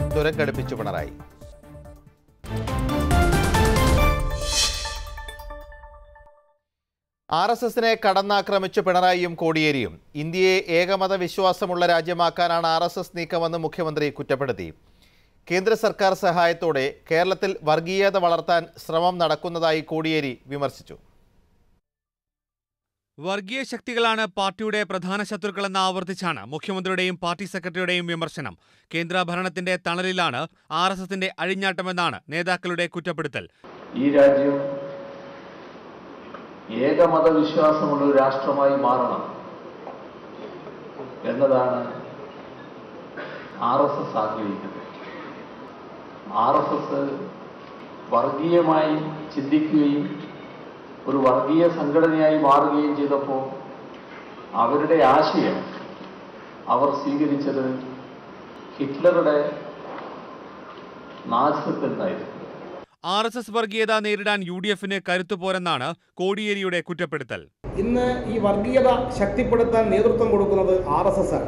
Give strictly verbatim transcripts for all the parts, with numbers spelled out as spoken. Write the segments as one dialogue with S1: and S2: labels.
S1: ദുരങ്കടുപ്പിച്ചു Pinarayi. R S എസിനെ കടന്നാക്രമിച്ചു പിണറായിയും കോടിയേരിയും. ഇന്ത്യയെ ഏകമത വിശ്വാസമുള്ള രാജ്യമാക്കാനാണ് ആർ എസ് എസ് നീക്കമെന്ന് മുഖ്യമന്ത്രി കുറ്റപ്പെടുത്തി. കേന്ദ്ര സർക്കാർ സഹായത്തോടെ കേരളത്തിൽ വർഗീയത വളർത്താൻ ശ്രമം നടക്കുന്നതായി കോടിയേരി വിമർശിച്ചു.
S2: വർഗീയ ശക്തികളാണ് പാർട്ടിയുടെ പ്രധാന ശത്രുക്കളെന്ന് ആവർത്തിച്ചാണ് മുഖ്യമന്ത്രിയുടെയും പാർട്ടി സെക്രട്ടറിയുടെയും വിമർശനം. കേന്ദ്ര ഭരണത്തിന്റെ തണലിലാണ് ആർ എസ് എസിന്റെ അഴിഞ്ഞാട്ടമെന്നാണ് നേതാക്കളുടെ കുറ്റപ്പെടുത്തൽ.
S3: ഈ രാജ്യം ഏകമത വിശ്വാസമുള്ള ഒരു രാഷ്ട്രമായി മാറണം എന്നതാണ് ആർ എസ് എസ് ആഗ്രഹിക്കുന്നത്. ആർ എസ് എസ് വർഗീയമായി ചിന്തിക്കുകയും ഒരു വർഗീയ സംഘടനയായി മാറുകയും ചെയ്തപ്പോൾ അവരുടെ ആശയം അവർ സ്വീകരിച്ചത് ഹിറ്റ്ലറുടെ നാസിസത്തിനായിരുന്നു.
S2: ആർ എസ് എസ് വർഗീയത നേരിടാൻ യു ഡി എഫിന് കരുത്തുപോരെന്നാണ് കോടിയേരിയുടെ കുറ്റപ്പെടുത്തൽ.
S4: ഇന്ന് ഈ വർഗീയത ശക്തിപ്പെടുത്താൻ നേതൃത്വം കൊടുക്കുന്നത് ആർ എസ് എസ് ആണ്.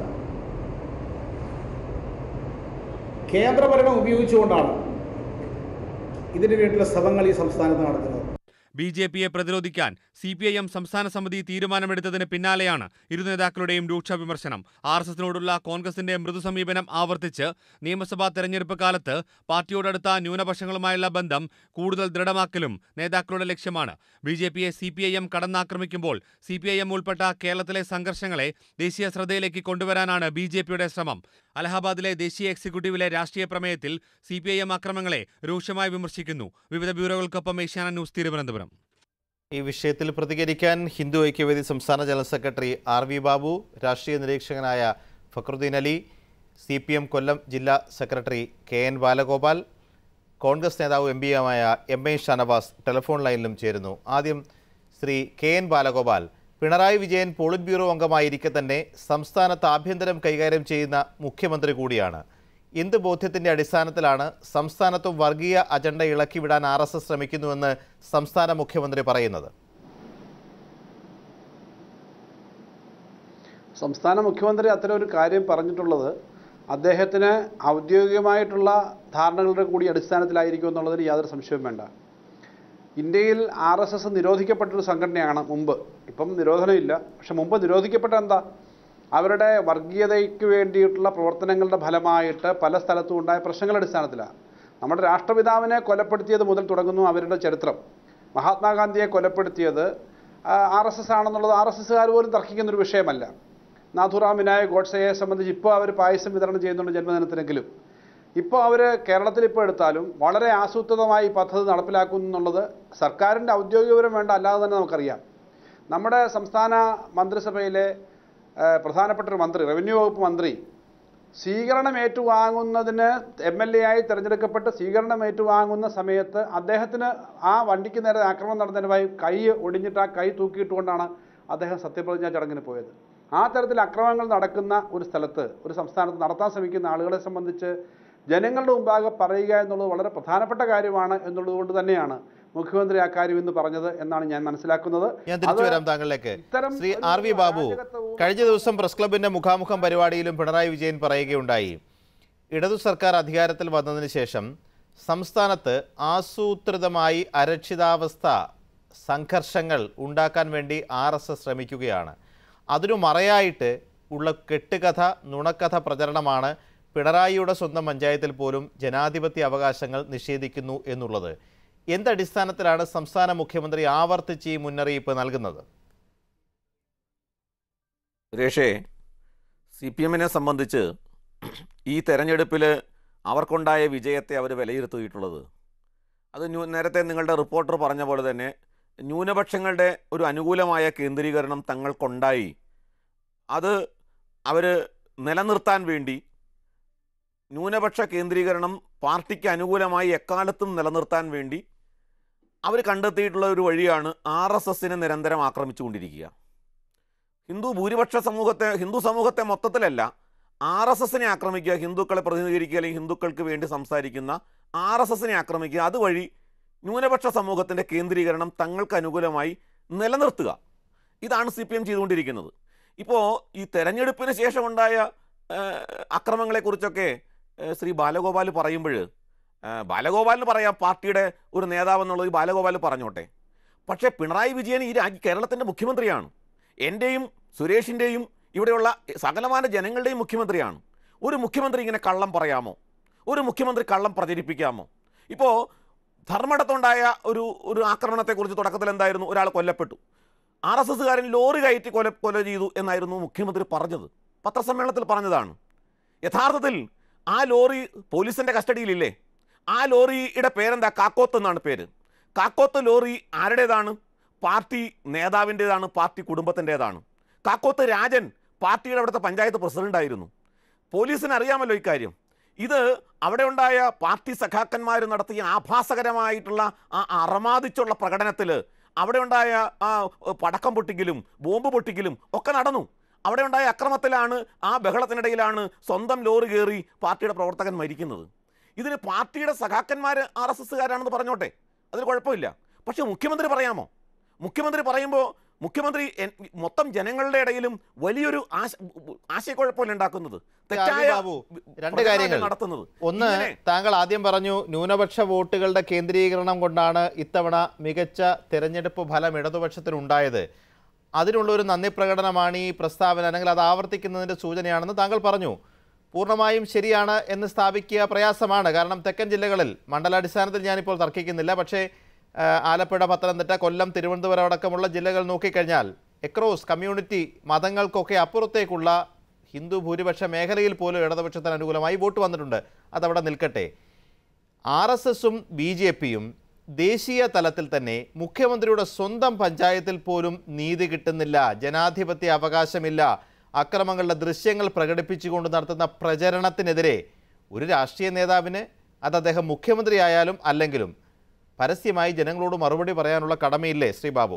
S4: കേന്ദ്രഭരണം ഉപയോഗിച്ചുകൊണ്ടാണ് ഇതിനു വേണ്ടിയുള്ള ശ്രമങ്ങൾ ഈ സംസ്ഥാനത്ത് നടത്തുന്നത്.
S2: ബി ജെ പിയെ പ്രതിരോധിക്കാൻ സി പി ഐ എം സംസ്ഥാന സമിതി തീരുമാനമെടുത്തതിന് പിന്നാലെയാണ് ഇരു നേതാക്കളുടെയും രൂക്ഷ വിമർശനം. ആർ എസ് എസിനോടുള്ള കോൺഗ്രസിന്റെ മൃദു സമീപനം ആവർത്തിച്ച് നിയമസഭാ തെരഞ്ഞെടുപ്പ് കാലത്ത് പാർട്ടിയോടടുത്ത ന്യൂനപക്ഷങ്ങളുമായുള്ള ബന്ധം കൂടുതൽ ദൃഢമാക്കലും നേതാക്കളുടെ ലക്ഷ്യമാണ്. ബി ജെ പിയെ സി പി ഐ എം കടന്നാക്രമിക്കുമ്പോൾ സി പി ഐ എം ഉൾപ്പെട്ട കേരളത്തിലെ സംഘർഷങ്ങളെ ദേശീയ ശ്രദ്ധയിലേക്ക് കൊണ്ടുവരാനാണ് ബി ജെ പിയുടെ ശ്രമം. അലഹാബാദിലെ ദേശീയ എക്സിക്യൂട്ടീവിലെ രാഷ്ട്രീയ പ്രമേയത്തിൽ സി പി ഐ എം അക്രമങ്ങളെ രൂക്ഷമായി വിമർശിക്കുന്നു. വിവിധ ബ്യൂറോകൾക്കൊപ്പം ഏഷ്യാനെറ്റ് ന്യൂസ് തിരുവനന്തപുരം.
S1: ഈ വിഷയത്തിൽ പ്രതികരിക്കാൻ ഹിന്ദു ഐക്യവേദി സംസ്ഥാന general secretary R V Babu, രാഷ്ട്രീയ നിരീക്ഷകനായ Fakhruddin Ali, C P M Kollam ജില്ലാ സെക്രട്ടറി കെ എൻ ബാലഗോപാൽ, കോൺഗ്രസ് നേതാവ് എം പിയുമായ എം എ ഷാനവാസ് ടെലിഫോൺ ലൈനിലും ചേരുന്നു. ആദ്യം Shri K N Balagopal, Pinarayi Vijayan polit bureau അംഗമായിരിക്കെ തന്നെ സംസ്ഥാനത്ത് ആഭ്യന്തരം കൈകാര്യം ചെയ്യുന്ന മുഖ്യമന്ത്രി കൂടിയാണ്. എന്ത് ബോധ്യത്തിന്റെ അടിസ്ഥാനത്തിലാണ് സംസ്ഥാനത്തും വർഗീയ അജണ്ട ഇളക്കിവിടാൻ ആർ എസ് എസ് ശ്രമിക്കുന്നുവെന്ന് സംസ്ഥാന മുഖ്യമന്ത്രി പറയുന്നത്?
S5: സംസ്ഥാന മുഖ്യമന്ത്രി അത്തരം ഒരു കാര്യം പറഞ്ഞിട്ടുള്ളത് അദ്ദേഹത്തിന് ഔദ്യോഗികമായിട്ടുള്ള ധാരണകളുടെ കൂടി അടിസ്ഥാനത്തിലായിരിക്കും എന്നുള്ളതിന് യാതൊരു സംശയവും വേണ്ട. ഇന്ത്യയിൽ ആർ എസ് എസ് നിരോധിക്കപ്പെട്ടൊരു സംഘടനയാണ് മുമ്പ്. ഇപ്പം നിരോധനമില്ല, പക്ഷെ മുമ്പ് നിരോധിക്കപ്പെട്ട എന്താ? അവരുടെ വർഗീയതയ്ക്ക് വേണ്ടിയിട്ടുള്ള പ്രവർത്തനങ്ങളുടെ ഫലമായിട്ട് പല സ്ഥലത്തും ഉണ്ടായ പ്രശ്നങ്ങളുടെ അടിസ്ഥാനത്തിലാണ്. നമ്മുടെ രാഷ്ട്രപിതാവിനെ കൊലപ്പെടുത്തിയത് മുതൽ തുടങ്ങുന്നു അവരുടെ ചരിത്രം. മഹാത്മാഗാന്ധിയെ കൊലപ്പെടുത്തിയത് ആർ എസ് എസ് ആണെന്നുള്ളത് ആർ എസ് എസ്സുകാർ പോലും തർക്കിക്കുന്നൊരു വിഷയമല്ല. നാഥുറാം വിനായക് ഗോഡ്സെയെ സംബന്ധിച്ച് ഇപ്പോൾ അവർ പായസം വിതരണം ചെയ്യുന്നുണ്ട് ജന്മദിനത്തിനെങ്കിലും. ഇപ്പോൾ അവർ കേരളത്തിൽ ഇപ്പോൾ എടുത്താലും വളരെ ആസൂത്രിതമായി ഈ പദ്ധതി നടപ്പിലാക്കുന്നു എന്നുള്ളത് സർക്കാരിൻ്റെ ഔദ്യോഗികപരം വേണ്ട, അല്ലാതെ തന്നെ നമുക്കറിയാം. നമ്മുടെ സംസ്ഥാന മന്ത്രിസഭയിലെ പ്രധാനപ്പെട്ട ഒരു മന്ത്രി, റവന്യൂ വകുപ്പ് മന്ത്രി, സ്വീകരണം ഏറ്റുവാങ്ങുന്നതിന് എം എൽ എ ആയി തിരഞ്ഞെടുക്കപ്പെട്ട് സ്വീകരണം ഏറ്റുവാങ്ങുന്ന സമയത്ത് അദ്ദേഹത്തിന് ആ വണ്ടിക്ക് നേരെ ആക്രമണം നടന്നതിനുമായി കൈ ഒടിഞ്ഞിട്ട് ആ കൈ തൂക്കിയിട്ടുകൊണ്ടാണ് അദ്ദേഹം സത്യപ്രതിജ്ഞാ ചടങ്ങിന് പോയത്. ആ തരത്തിൽ അക്രമങ്ങൾ നടക്കുന്ന ഒരു സ്ഥലത്ത്, ഒരു സംസ്ഥാനത്ത് നടത്താൻ ശ്രമിക്കുന്ന ആളുകളെ സംബന്ധിച്ച് ജനങ്ങളുടെ മുമ്പാകെ പറയുക എന്നുള്ളത് വളരെ പ്രധാനപ്പെട്ട കാര്യമാണ് എന്നുള്ളത് കൊണ്ട് തന്നെയാണ് മുഖ്യമന്ത്രി ആ കാര്യം എന്ന് പറഞ്ഞത് എന്നാണ് ഞാൻ മനസ്സിലാക്കുന്നത്.
S1: ഞാൻ തിരിച്ചു വരാം താങ്കളിലേക്ക്. ശ്രീ ആർ വി ബാബു, കഴിഞ്ഞ ദിവസം പ്രസ് ക്ലബിന്റെ മുഖാമുഖം പരിപാടിയിലും പിണറായി വിജയൻ പറയുകയുണ്ടായി, ഇടതു സർക്കാർ അധികാരത്തിൽ വന്നതിന് ശേഷം സംസ്ഥാനത്ത് ആസൂത്രിതമായി അരക്ഷിതാവസ്ഥ, സംഘർഷങ്ങൾ ഉണ്ടാക്കാൻ വേണ്ടി ആർ എസ് എസ് ശ്രമിക്കുകയാണ്. അതിനു മറയായിട്ട് ഉള്ള കെട്ടുകഥ, നുണക്കഥ പ്രചരണമാണ് പിണറായിയുടെ സ്വന്തം പഞ്ചായത്തിൽ പോലും ജനാധിപത്യ അവകാശങ്ങൾ നിഷേധിക്കുന്നു എന്നുള്ളത്. എന്തടിസ്ഥാനത്തിലാണ് സംസ്ഥാന മുഖ്യമന്ത്രി ആവർത്തിച്ച് ഈ മുന്നറിയിപ്പ് നൽകുന്നത്?
S6: സുരേഷേ, സി പി എമ്മിനെ സംബന്ധിച്ച് ഈ തെരഞ്ഞെടുപ്പിൽ അവർക്കുണ്ടായ വിജയത്തെ അവർ വിലയിരുത്തിയിട്ടുള്ളത്, അത് നേരത്തെ നിങ്ങളുടെ റിപ്പോർട്ടർ പറഞ്ഞ പോലെ തന്നെ ന്യൂനപക്ഷങ്ങളുടെ ഒരു അനുകൂലമായ കേന്ദ്രീകരണം തങ്ങൾക്കുണ്ടായി. അത് അവർ നിലനിർത്താൻ വേണ്ടി ന്യൂനപക്ഷ കേന്ദ്രീകരണം പാർട്ടിക്ക് അനുകൂലമായി എക്കാലത്തും നിലനിർത്താൻ വേണ്ടി അവർ കണ്ടെത്തിയിട്ടുള്ള ഒരു വഴിയാണ് ആർ എസ് എസിനെ നിരന്തരം ആക്രമിച്ചുകൊണ്ടിരിക്കുക. ഹിന്ദു ഭൂരിപക്ഷ സമൂഹത്തെ, ഹിന്ദു സമൂഹത്തെ മൊത്തത്തിലല്ല, ആർ എസ് എസിനെ ആക്രമിക്കുക, ഹിന്ദുക്കളെ പ്രതിനിധീകരിക്കുക അല്ലെങ്കിൽ ഹിന്ദുക്കൾക്ക് വേണ്ടി സംസാരിക്കുന്ന ആർ എസ് എസിനെ ആക്രമിക്കുക, അതുവഴി ന്യൂനപക്ഷ സമൂഹത്തിൻ്റെ കേന്ദ്രീകരണം തങ്ങൾക്ക് അനുകൂലമായി നിലനിർത്തുക. ഇതാണ് സി പി എം ചെയ്തുകൊണ്ടിരിക്കുന്നത്. ഇപ്പോൾ ഈ തെരഞ്ഞെടുപ്പിന് ശേഷമുണ്ടായ അക്രമങ്ങളെക്കുറിച്ചൊക്കെ ശ്രീ ബാലഗോപാൽ പറയുമ്പോൾ ബാലഗോപാലിന് പറയാം പാർട്ടിയുടെ ഒരു നേതാവെന്നുള്ളത് ബാലഗോപാൽ പറഞ്ഞോട്ടെ. പക്ഷേ പിണറായി വിജയൻ ഈ രാജ്യ കേരളത്തിൻ്റെ മുഖ്യമന്ത്രിയാണ്, എൻ്റെയും സുരേഷിൻ്റെയും ഇവിടെയുള്ള സകലമാന ജനങ്ങളുടെയും മുഖ്യമന്ത്രിയാണ്. ഒരു മുഖ്യമന്ത്രി ഇങ്ങനെ കള്ളം പറയാമോ? ഒരു മുഖ്യമന്ത്രി കള്ളം പ്രചരിപ്പിക്കാമോ? ഇപ്പോൾ ധർമ്മടത്തുണ്ടായ ഒരു ഒരു ആക്രമണത്തെക്കുറിച്ച് തുടക്കത്തിൽ എന്തായിരുന്നു? ഒരാൾ കൊല്ലപ്പെട്ടു, ആർ എസ് എസ്സുകാരൻ ലോറി കയറ്റി കൊല കൊല ചെയ്തു എന്നായിരുന്നു മുഖ്യമന്ത്രി പറഞ്ഞത്, പത്രസമ്മേളനത്തിൽ പറഞ്ഞതാണ്. യഥാർത്ഥത്തിൽ ആ ലോറി പോലീസിൻ്റെ കസ്റ്റഡിയിലില്ലേ? ആ ലോറിയുടെ പേരെന്താ? കാക്കോത്ത് എന്നാണ് പേര്. കാക്കോത്ത് ലോറി ആരുടേതാണ്? പാർട്ടി നേതാവിൻ്റേതാണ്, പാർട്ടി കുടുംബത്തിൻ്റേതാണ്. കാക്കോത്ത് രാജൻ പാർട്ടിയുടെ അവിടുത്തെ പഞ്ചായത്ത് പ്രസിഡൻ്റായിരുന്നു. പോലീസിന് അറിയാമല്ലോ ഇക്കാര്യം. ഇത് അവിടെ ഉണ്ടായ പാർട്ടി സഖാക്കന്മാർ നടത്തിയ ആഭാസകരമായിട്ടുള്ള ആ അറമാദിച്ചുള്ള പ്രകടനത്തിൽ അവിടെ ഉണ്ടായ ആ പടക്കം പൊട്ടിക്കലും ബോംബ് പൊട്ടിക്കലും ഒക്കെ നടന്നു. അവിടെ ഉണ്ടായ അക്രമത്തിലാണ്, ആ ബഹളത്തിനിടയിലാണ് സ്വന്തം ലോറി കയറി പാർട്ടിയുടെ പ്രവർത്തകൻ മരിക്കുന്നത്. ഇതിന് പാർട്ടിയുടെ സഖാക്കന്മാർ ആർ എസ് എസ്സുകാരാണെന്ന് പറഞ്ഞോട്ടെ, അതിന് കുഴപ്പമില്ല. പക്ഷെ മുഖ്യമന്ത്രി പറയാമോ? മുഖ്യമന്ത്രി പറയുമ്പോൾ മുഖ്യമന്ത്രി മൊത്തം ജനങ്ങളുടെ ഇടയിലും വലിയൊരു ആശ ആശയക്കുഴപ്പമല്ല ഉണ്ടാക്കുന്നത്, തെറ്റായ
S1: രണ്ട് കാര്യങ്ങൾ നടത്തുന്നത്. ഒന്ന്, താങ്കൾ ആദ്യം പറഞ്ഞു ന്യൂനപക്ഷ വോട്ടുകളുടെ കേന്ദ്രീകരണം കൊണ്ടാണ് ഇത്തവണ മികച്ച തെരഞ്ഞെടുപ്പ് ഫലം ഇടതുപക്ഷത്തിനുണ്ടായത്. അതിനുള്ള ഒരു നന്ദി പ്രകടനമാണ് ഈ പ്രസ്താവന, അല്ലെങ്കിൽ അത് ആവർത്തിക്കുന്നതിൻ്റെ സൂചനയാണെന്ന് താങ്കൾ പറഞ്ഞു. പൂർണ്ണമായും ശരിയാണ് എന്ന് സ്ഥാപിക്കുക പ്രയാസമാണ്. കാരണം തെക്കൻ ജില്ലകളിൽ മണ്ഡലാടിസ്ഥാനത്തിൽ ഞാനിപ്പോൾ തർക്കിക്കുന്നില്ല, പക്ഷേ ആലപ്പുഴ, പത്തനംതിട്ട, കൊല്ലം, തിരുവനന്തപുരം അടക്കമുള്ള ജില്ലകൾ നോക്കിക്കഴിഞ്ഞാൽ എക്രോസ് കമ്മ്യൂണിറ്റി മതങ്ങൾക്കൊക്കെ അപ്പുറത്തേക്കുള്ള ഹിന്ദു ഭൂരിപക്ഷ മേഖലയിൽ പോലും ഇടതുപക്ഷത്തിന് അനുകൂലമായി വോട്ട് വന്നിട്ടുണ്ട്. അതവിടെ നിൽക്കട്ടെ. ആർ എസ് എസും ബി ജെ പിയും ദേശീയ തലത്തിൽ തന്നെ മുഖ്യമന്ത്രിയുടെ സ്വന്തം പഞ്ചായത്തിൽ പോലും നീതി കിട്ടുന്നില്ല, ജനാധിപത്യ അവകാശമില്ല, അക്രമങ്ങളുടെ ദൃശ്യങ്ങൾ പ്രകടിപ്പിച്ചുകൊണ്ട് നടത്തുന്ന പ്രചരണത്തിനെതിരെ ഒരു രാഷ്ട്രീയ നേതാവിന്, അത് അദ്ദേഹം മുഖ്യമന്ത്രിയായാലും അല്ലെങ്കിലും, പരസ്യമായി ജനങ്ങളോട് മറുപടി പറയാനുള്ള കടമയില്ലേ ശ്രീ ബാബു?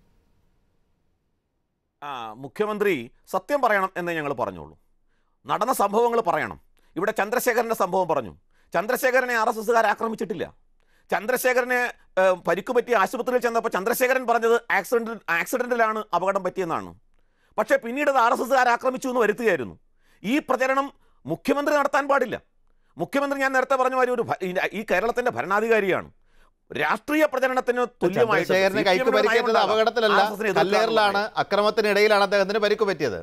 S6: ആ മുഖ്യമന്ത്രി സത്യം പറയണം എന്നേ ഞങ്ങൾ പറഞ്ഞോളൂ. നടന്ന സംഭവങ്ങൾ പറയണം. ഇവിടെ ചന്ദ്രശേഖരൻ്റെ സംഭവം പറഞ്ഞു. ചന്ദ്രശേഖരനെ ആർ എസ് എസ്സുകാർ ആക്രമിച്ചിട്ടില്ല. ചന്ദ്രശേഖരനെ പരിക്ക് പറ്റി ആശുപത്രിയിൽ ചെന്നപ്പോൾ ചന്ദ്രശേഖരൻ പറഞ്ഞത് ആക്സിഡന്റ് ആക്സിഡന്റിലാണ് അപകടം പറ്റിയെന്നാണ്. പക്ഷേ പിന്നീട് അത് ആർ എസ് എസ്സുകാർ ആക്രമിച്ചു എന്ന് വരുത്തുകയായിരുന്നു. ഈ പ്രചരണം മുഖ്യമന്ത്രി നടത്താൻ പാടില്ല. മുഖ്യമന്ത്രി ഞാൻ നേരത്തെ പറഞ്ഞ മാതിരി ഒരു ഈ കേരളത്തിൻ്റെ ഭരണാധികാരിയാണ്. രാഷ്ട്രീയ പ്രചരണത്തിന് തുല്യമായിട്ട്
S1: കൈക്ക് പരിക്കേറ്റത് അപകടത്തിലല്ല, കല്ലേറിലാണ്, അക്രമത്തിനിടയിലാണ് അദ്ദേഹത്തിന് പരിക്ക് പറ്റിയത്.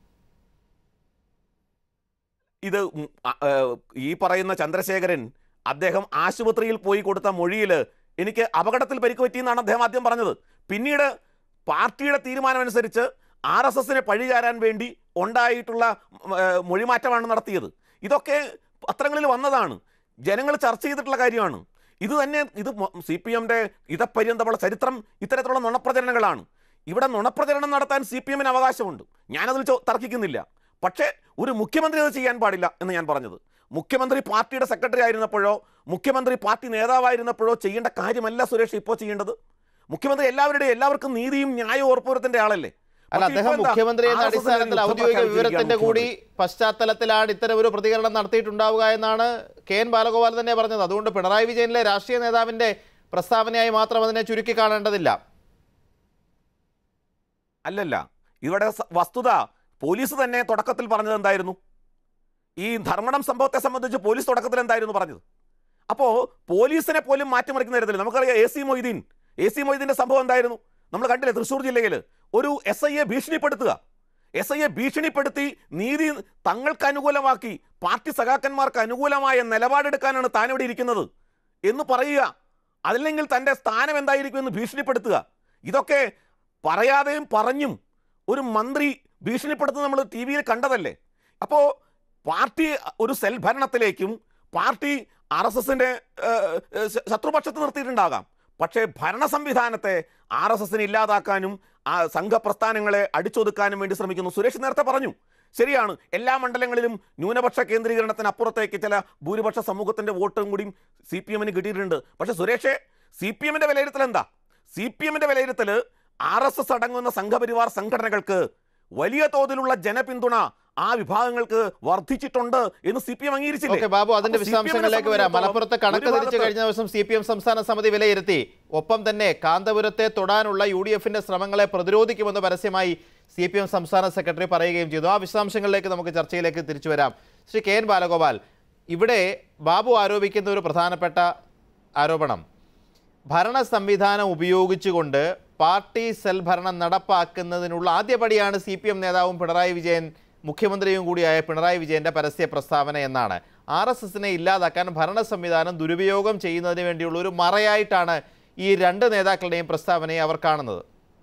S6: ഇത് ഈ പറയുന്ന ചന്ദ്രശേഖരൻ അദ്ദേഹം ആശുപത്രിയിൽ പോയി കൊടുത്ത മൊഴിയിൽ എനിക്ക് അപകടത്തിൽ പരിക്ക് പറ്റിയെന്നാണ് അദ്ദേഹം ആദ്യം പറഞ്ഞത്. പിന്നീട് പാർട്ടിയുടെ തീരുമാനമനുസരിച്ച് ആർ എസ് എസിനെ പഴിചാരാൻ വേണ്ടി ഉണ്ടായിട്ടുള്ള മൊഴിമാറ്റമാണ് നടത്തിയത്. ഇതൊക്കെ പത്രങ്ങളിൽ വന്നതാണ്, ജനങ്ങൾ ചർച്ച ചെയ്തിട്ടുള്ള കാര്യമാണ്. ഇത് തന്നെ ഇത് സി പി എമ്മിൻ്റെ ഇതപര്യന്തമുള്ള ചരിത്രം ഇത്തരത്തിലുള്ള നുണപ്രചരണങ്ങളാണ്. ഇവിടെ നുണപ്രചരണം നടത്താൻ സി പി എമ്മിന് അവകാശമുണ്ട്, ഞാനതിൽ തർക്കിക്കുന്നില്ല. പക്ഷേ ഒരു മുഖ്യമന്ത്രി അത് ചെയ്യാൻ പാടില്ല എന്ന് ഞാൻ പറഞ്ഞത്. മുഖ്യമന്ത്രി പാർട്ടിയുടെ സെക്രട്ടറി ആയിരുന്നപ്പോഴോ മുഖ്യമന്ത്രി പാർട്ടി നേതാവായിരുന്നപ്പോഴോ ചെയ്യേണ്ട കാര്യമല്ല സുരേഷ് ഇപ്പോൾ ചെയ്യേണ്ടത്. മുഖ്യമന്ത്രി എല്ലാവരുടെയും എല്ലാവർക്കും നീതിയും ന്യായവും ഉറപ്പുവരുത്തേണ്ട ആളല്ലേ.
S1: അല്ല, അദ്ദേഹം മുഖ്യമന്ത്രി എന്ന അടിസ്ഥാനത്തിൽ ഔദ്യോഗിക വിവരത്തിന്റെ കൂടി പശ്ചാത്തലത്തിലാണ് ഇത്തരം ഒരു പ്രതികരണം നടത്തിയിട്ടുണ്ടാവുക എന്നാണ് കെ എൻ ബാലഗോപാൽ തന്നെ പറഞ്ഞത്. അതുകൊണ്ട് പിണറായി വിജയനിലെ രാഷ്ട്രീയ നേതാവിന്റെ പ്രസ്താവനയായി മാത്രം അതിനെ ചുരുക്കി കാണേണ്ടതില്ല.
S6: അല്ലല്ല, ഇവിടെ വസ്തുത പോലീസ് തന്നെ തുടക്കത്തിൽ പറഞ്ഞത് എന്തായിരുന്നു? ഈ ധർമ്മടം സംഭവത്തെ സംബന്ധിച്ച് പോലീസ് തുടക്കത്തിൽ എന്തായിരുന്നു പറഞ്ഞത്? അപ്പോൾ പോലീസിനെ പോലും മാറ്റിമറിക്കുന്ന തരത്തിൽ നമുക്കറിയാം A C Moideen A C മൊയ്തീൻ്റെ സംഭവം എന്തായിരുന്നു നമ്മൾ കണ്ടില്ലേ? തൃശ്ശൂർ ജില്ലയിൽ ഒരു എസ് ഐയെ ഭീഷണിപ്പെടുത്തുക, എസ് ഐയെ ഭീഷണിപ്പെടുത്തി നീതി തങ്ങൾക്ക് അനുകൂലമാക്കി പാർട്ടി സഖാക്കന്മാർക്ക് അനുകൂലമായ നിലപാടെടുക്കാനാണ് താൻ ഇവിടെ ഇരിക്കുന്നത് എന്ന് പറയുക, അതല്ലെങ്കിൽ തൻ്റെ സ്ഥാനം എന്തായിരിക്കുമെന്ന് ഭീഷണിപ്പെടുത്തുക. ഇതൊക്കെ പറയാതെയും പറഞ്ഞും ഒരു മന്ത്രി ഭീഷണിപ്പെടുത്തുന്നത് നമ്മൾ ടി വിയിൽ കണ്ടതല്ലേ. അപ്പോൾ പാർട്ടി ഒരു സെൽ ഭരണത്തിലേക്കും പാർട്ടി ആർ എസ് എസിൻ്റെ ശത്രുപക്ഷത്ത് നിർത്തിയിട്ടുണ്ടാകാം, പക്ഷേ ഭരണ സംവിധാനത്തെ ആർ എസ് എസിനെ ഇല്ലാതാക്കാനും ആ സംഘപ്രസ്ഥാനങ്ങളെ അടിച്ചൊതുക്കാനും വേണ്ടി ശ്രമിക്കുന്നു. സുരേഷ് നേരത്തെ പറഞ്ഞു, ശരിയാണ്, എല്ലാ മണ്ഡലങ്ങളിലും ന്യൂനപക്ഷ കേന്ദ്രീകരണത്തിന് അപ്പുറത്തേക്ക് ചില ഭൂരിപക്ഷ സമൂഹത്തിൻ്റെ വോട്ടും കൂടിയും സി പി എമ്മിന് കിട്ടിയിട്ടുണ്ട്. പക്ഷേ സുരേഷേ, സി പി എമ്മിൻ്റെ വിലയിരുത്തൽ എന്താ? സി പി എമ്മിൻ്റെ വിലയിരുത്തൽ ആർ എസ് എസ് അടങ്ങുന്ന സംഘപരിവാർ സംഘടനകൾക്ക് വലിയ തോതിലുള്ള ജനപിന്തുണ ആ വിഭാഗങ്ങൾക്ക് വർദ്ധിച്ചിട്ടുണ്ട് എന്ന് സി പി എം അംഗീകരിച്ചില്ലേ?
S1: ബാബു, അതിന്റെ വിശദാംശങ്ങളിലേക്ക് വരാം. മലപ്പുറത്ത് കണക്ക് തിരിച്ചു കഴിഞ്ഞ ദിവസം സി പി എം സംസ്ഥാന സമിതി വിലയിരുത്തി. ഒപ്പം തന്നെ കാന്തപുരത്തെ തൊടാനുള്ള യു ഡി എഫിന്റെ ശ്രമങ്ങളെ പ്രതിരോധിക്കുമെന്ന് പരസ്യമായി സി പി എം സംസ്ഥാന സെക്രട്ടറി പറയുകയും ചെയ്തു. ആ വിശദാംശങ്ങളിലേക്ക് നമുക്ക് ചർച്ചയിലേക്ക് തിരിച്ചു വരാം. ശ്രീ കെ എൻ ബാലഗോപാൽ, ഇവിടെ ബാബു ആരോപിക്കുന്ന ഒരു പ്രധാനപ്പെട്ട ആരോപണം, ഭരണ സംവിധാനം ഉപയോഗിച്ചുകൊണ്ട് പാർട്ടി സെൽ ഭരണം നടപ്പാക്കുന്നതിനുള്ള ആദ്യപടിയാണ് സി പി എം നേതാവും പിണറായി വിജയൻ മുഖ്യമന്ത്രിയും കൂടിയായ പിണറായി വിജയൻ്റെ പരസ്യ പ്രസ്താവന എന്നാണ്. ആർ എസ് എസിനെ ഇല്ലാതാക്കാൻ ഭരണ സംവിധാനം ദുരുപയോഗം ചെയ്യുന്നതിന് വേണ്ടിയുള്ള ഒരു മറയായിട്ടാണ് ഈ രണ്ട് നേതാക്കളുടെയും പ്രസ്താവനയെ അവർ കാണുന്നത്.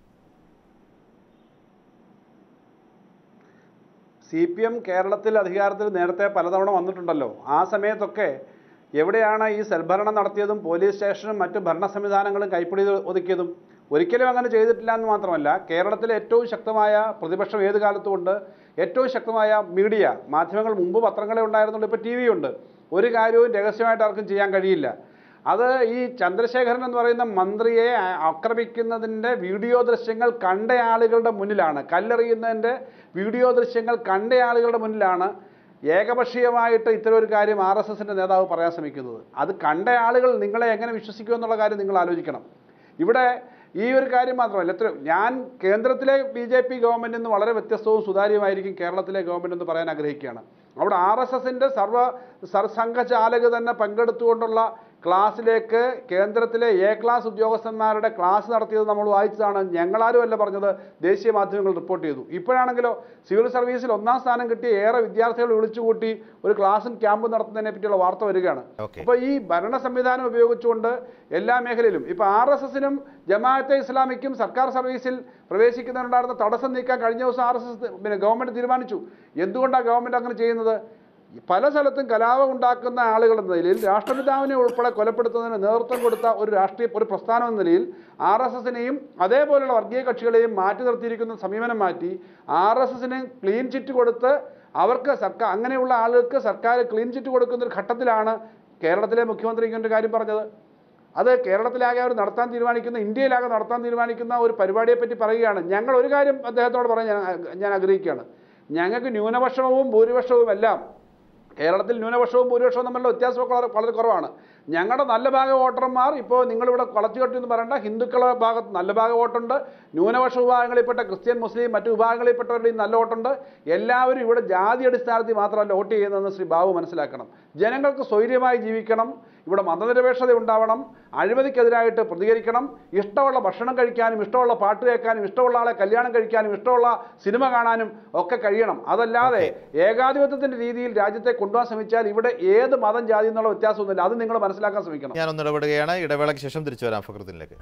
S5: സി പി എം കേരളത്തിൽ അധികാരത്തിൽ നേരത്തെ പലതവണ വന്നിട്ടുണ്ടല്ലോ. ആ സമയത്തൊക്കെ എവിടെയാണ് ഈ സൽഭരണം നടത്തിയതും പോലീസ് സ്റ്റേഷനും മറ്റ് ഭരണ സംവിധാനങ്ങളും കൈപ്പിടി ഒതുക്കിയതും? ഒരിക്കലും അങ്ങനെ ചെയ്തിട്ടില്ല എന്ന് മാത്രമല്ല, കേരളത്തിലെ ഏറ്റവും ശക്തമായ പ്രതിപക്ഷം ഏത് കാലത്തുമുണ്ട്, ഏറ്റവും ശക്തമായ മീഡിയ മാധ്യമങ്ങൾ, മുമ്പ് പത്രങ്ങളെ ഉണ്ടായിരുന്നുള്ളൂ, ഇപ്പോൾ ടി വി ഉണ്ട്. ഒരു കാര്യവും രഹസ്യമായിട്ട് ആർക്കും ചെയ്യാൻ കഴിയില്ല. അത് ഈ ചന്ദ്രശേഖരൻ എന്ന് പറയുന്ന മന്ത്രിയെ ആക്രമിക്കുന്നതിൻ്റെ വീഡിയോ ദൃശ്യങ്ങൾ കണ്ട ആളുകളുടെ മുന്നിലാണ്, കല്ലെറിയുന്നതിൻ്റെ വീഡിയോ ദൃശ്യങ്ങൾ കണ്ട ആളുകളുടെ മുന്നിലാണ് ഏകപക്ഷീയമായിട്ട് ഇത്തരം ഒരു കാര്യം ആർ എസ് എസിൻ്റെ നേതാവ് പറയാൻ ശ്രമിക്കുന്നത്. അത് കണ്ട ആളുകൾ നിങ്ങളെ എങ്ങനെ വിശ്വസിക്കുമെന്നുള്ള കാര്യം നിങ്ങൾ ആലോചിക്കണം. ഇവിടെ ഈ ഒരു കാര്യം മാത്രമല്ല, എത്ര ഞാൻ കേന്ദ്രത്തിലെ ബി ജെ പി ഗവൺമെൻറ് നിന്ന് വളരെ വ്യത്യസ്തവും സുതാര്യമായിരിക്കും കേരളത്തിലെ ഗവൺമെൻറ് എന്ന് പറയാൻ ആഗ്രഹിക്കുകയാണ്. അവിടെ ആർ എസ് എസിൻ്റെ സർവ സർസംഘചാലക് തന്നെ പങ്കെടുത്തുകൊണ്ടുള്ള ക്ലാസ്സിലേക്ക് കേന്ദ്രത്തിലെ എ ക്ലാസ് ഉദ്യോഗസ്ഥന്മാരുടെ ക്ലാസ് നടത്തിയത് നമ്മൾ വായിച്ചതാണ്. ഞങ്ങളാരും അല്ല പറഞ്ഞത്, ദേശീയ മാധ്യമങ്ങൾ റിപ്പോർട്ട് ചെയ്തു. ഇപ്പോഴാണെങ്കിലോ സിവിൽ സർവീസിൽ ഒന്നാം സ്ഥാനം കിട്ടിയ ഏറെ വിദ്യാർത്ഥികൾ വിളിച്ചുകൂട്ടി ഒരു ക്ലാസും ക്യാമ്പും നടത്തുന്നതിനെ പറ്റിയുള്ള വാർത്ത വരികയാണ്. അപ്പോൾ ഈ ഭരണ സംവിധാനം ഉപയോഗിച്ചുകൊണ്ട് എല്ലാ മേഖലയിലും ഇപ്പോൾ ആർ എസ് എസിനും ജമാഅത്തെ ഇസ്ലാമിക്കും സർക്കാർ സർവീസിൽ പ്രവേശിക്കുന്നതിനുണ്ടായിരുന്ന തടസ്സം നീക്കാൻ കഴിഞ്ഞ ദിവസം ആർ എസ് എസ് പിന്നെ ഗവൺമെൻറ് തീരുമാനിച്ചു. എന്തുകൊണ്ടാണ് ഗവൺമെൻറ് അങ്ങനെ ചെയ്യുന്നത്? പല സ്ഥലത്തും കലാപം ഉണ്ടാക്കുന്ന ആളുകൾ എന്ന നിലയിൽ, രാഷ്ട്രപിതാവിനെ ഉൾപ്പെടെ കൊലപ്പെടുത്തുന്നതിന് നേതൃത്വം കൊടുത്ത ഒരു രാഷ്ട്രീയ ഒരു പ്രസ്ഥാനം എന്ന നിലയിൽ ആർ എസ് എസിനെയും അതേപോലെയുള്ള വർഗീയ കക്ഷികളെയും മാറ്റി നിർത്തിയിരിക്കുന്ന സമീപനം മാറ്റി ആർ എസ് എസിന് ക്ലീൻ ചിറ്റ് കൊടുത്ത് അവർക്ക് സർക്കാർ അങ്ങനെയുള്ള ആളുകൾക്ക് സർക്കാർ ക്ലീൻ ചിറ്റ് കൊടുക്കുന്ന ഒരു ഘട്ടത്തിലാണ് കേരളത്തിലെ മുഖ്യമന്ത്രി ഇങ്ങനൊരു കാര്യം പറഞ്ഞത്. അത് കേരളത്തിലാകെ അവർ നടത്താൻ തീരുമാനിക്കുന്ന, ഇന്ത്യയിലാകെ നടത്താൻ തീരുമാനിക്കുന്ന ഒരു പരിപാടിയെപ്പറ്റി പറയുകയാണ്. ഞങ്ങൾ ഒരു കാര്യം അദ്ദേഹത്തോട് പറയാൻ ഞാൻ ഞാൻ ആഗ്രഹിക്കുകയാണ്. ഞങ്ങൾക്ക് ന്യൂനപക്ഷവും ഭൂരിപക്ഷവും എല്ലാം, കേരളത്തിൽ ന്യൂനപക്ഷവും ഭൂരിപക്ഷവും തമ്മിലുള്ള വ്യത്യാസമൊക്കെ വളരെ വളരെ കുറവാണ്. ഞങ്ങളുടെ നല്ല ഭാഗം വോട്ടർമാർ ഇപ്പോൾ നിങ്ങളിവിടെ കളച്ചുകെട്ടി എന്ന് പറയേണ്ട, ഹിന്ദുക്കളുടെ ഭാഗത്ത് നല്ല ഭാഗം വോട്ടുണ്ട്, ന്യൂനപക്ഷ വിഭാഗങ്ങളിൽപ്പെട്ട ക്രിസ്ത്യൻ മുസ്ലിം മറ്റു വിഭാഗങ്ങളിൽപ്പെട്ടവരുടെയും നല്ല വോട്ടുണ്ട്. എല്ലാവരും ഇവിടെ ജാതി അടിസ്ഥാനത്തിൽ മാത്രമല്ല വോട്ട് ചെയ്യുന്നതെന്ന് ശ്രീ ബാബു മനസ്സിലാക്കണം. ജനങ്ങൾക്ക് സ്വൈര്യമായി ജീവിക്കണം, ഇവിടെ മതനിരപേക്ഷത ഉണ്ടാവണം, അഴിമതിക്കെതിരായിട്ട് പ്രതികരിക്കണം, ഇഷ്ടമുള്ള ഭക്ഷണം കഴിക്കാനും ഇഷ്ടമുള്ള പാട്ട് കേൾക്കാനും ഇഷ്ടമുള്ള ആളെ കല്യാണം കഴിക്കാനും ഇഷ്ടമുള്ള സിനിമ കാണാനും ഒക്കെ കഴിയണം. അതല്ലാതെ ഏകാധിപത്യത്തിൻ്റെ രീതിയിൽ രാജ്യത്തെ കൊണ്ടുപോകാൻ ശ്രമിച്ചാൽ ഇവിടെ ഏത് മതം ജാതി എന്നുള്ള വ്യത്യാസമൊന്നുമില്ല. അത് നിങ്ങൾ മനസ്സിലാക്കാൻ ശ്രമിക്കണം.
S1: ഞാനൊന്ന് ഇടപെടുകയാണ്. ഇടവേളയ്ക്ക് ശേഷം തിരിച്ചു വരാം ഫക്രുദ്ദീനിലേക്ക്.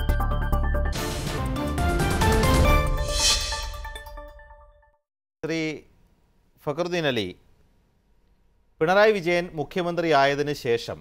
S1: ശ്രീ ഫക്രുദ്ദീൻ അലി, പിണറായി വിജയൻ മുഖ്യമന്ത്രി ആയതിനു ശേഷം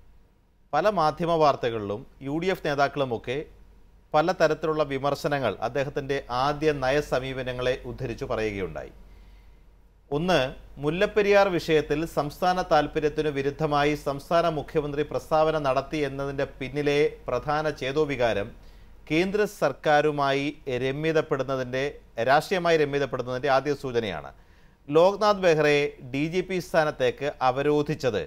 S1: പല മാധ്യമ വാർത്തകളിലും യു ഡി എഫ് നേതാക്കളുമൊക്കെ പലതരത്തിലുള്ള വിമർശനങ്ങൾ അദ്ദേഹത്തിൻ്റെ ആദ്യ നയസമീപനങ്ങളെ ഉദ്ധരിച്ചു പറയുകയുണ്ടായി. ഒന്ന്, മുല്ലപ്പെരിയാർ വിഷയത്തിൽ സംസ്ഥാന താൽപ്പര്യത്തിനു വിരുദ്ധമായി സംസ്ഥാന മുഖ്യമന്ത്രി പ്രസ്താവന നടത്തി എന്നതിൻ്റെ പിന്നിലെ പ്രധാന ചേതോവികാരം കേന്ദ്ര സർക്കാരുമായി രമ്യതപ്പെടുന്നതിൻ്റെ രാഷ്ട്രീയമായി രമ്യതപ്പെടുന്നതിൻ്റെ ആദ്യ സൂചനയാണ്. ലോക്നാഥ് ബെഹ്റയെ ഡി ജി പി സ്ഥാനത്തേക്ക് അവരോധിച്ചത്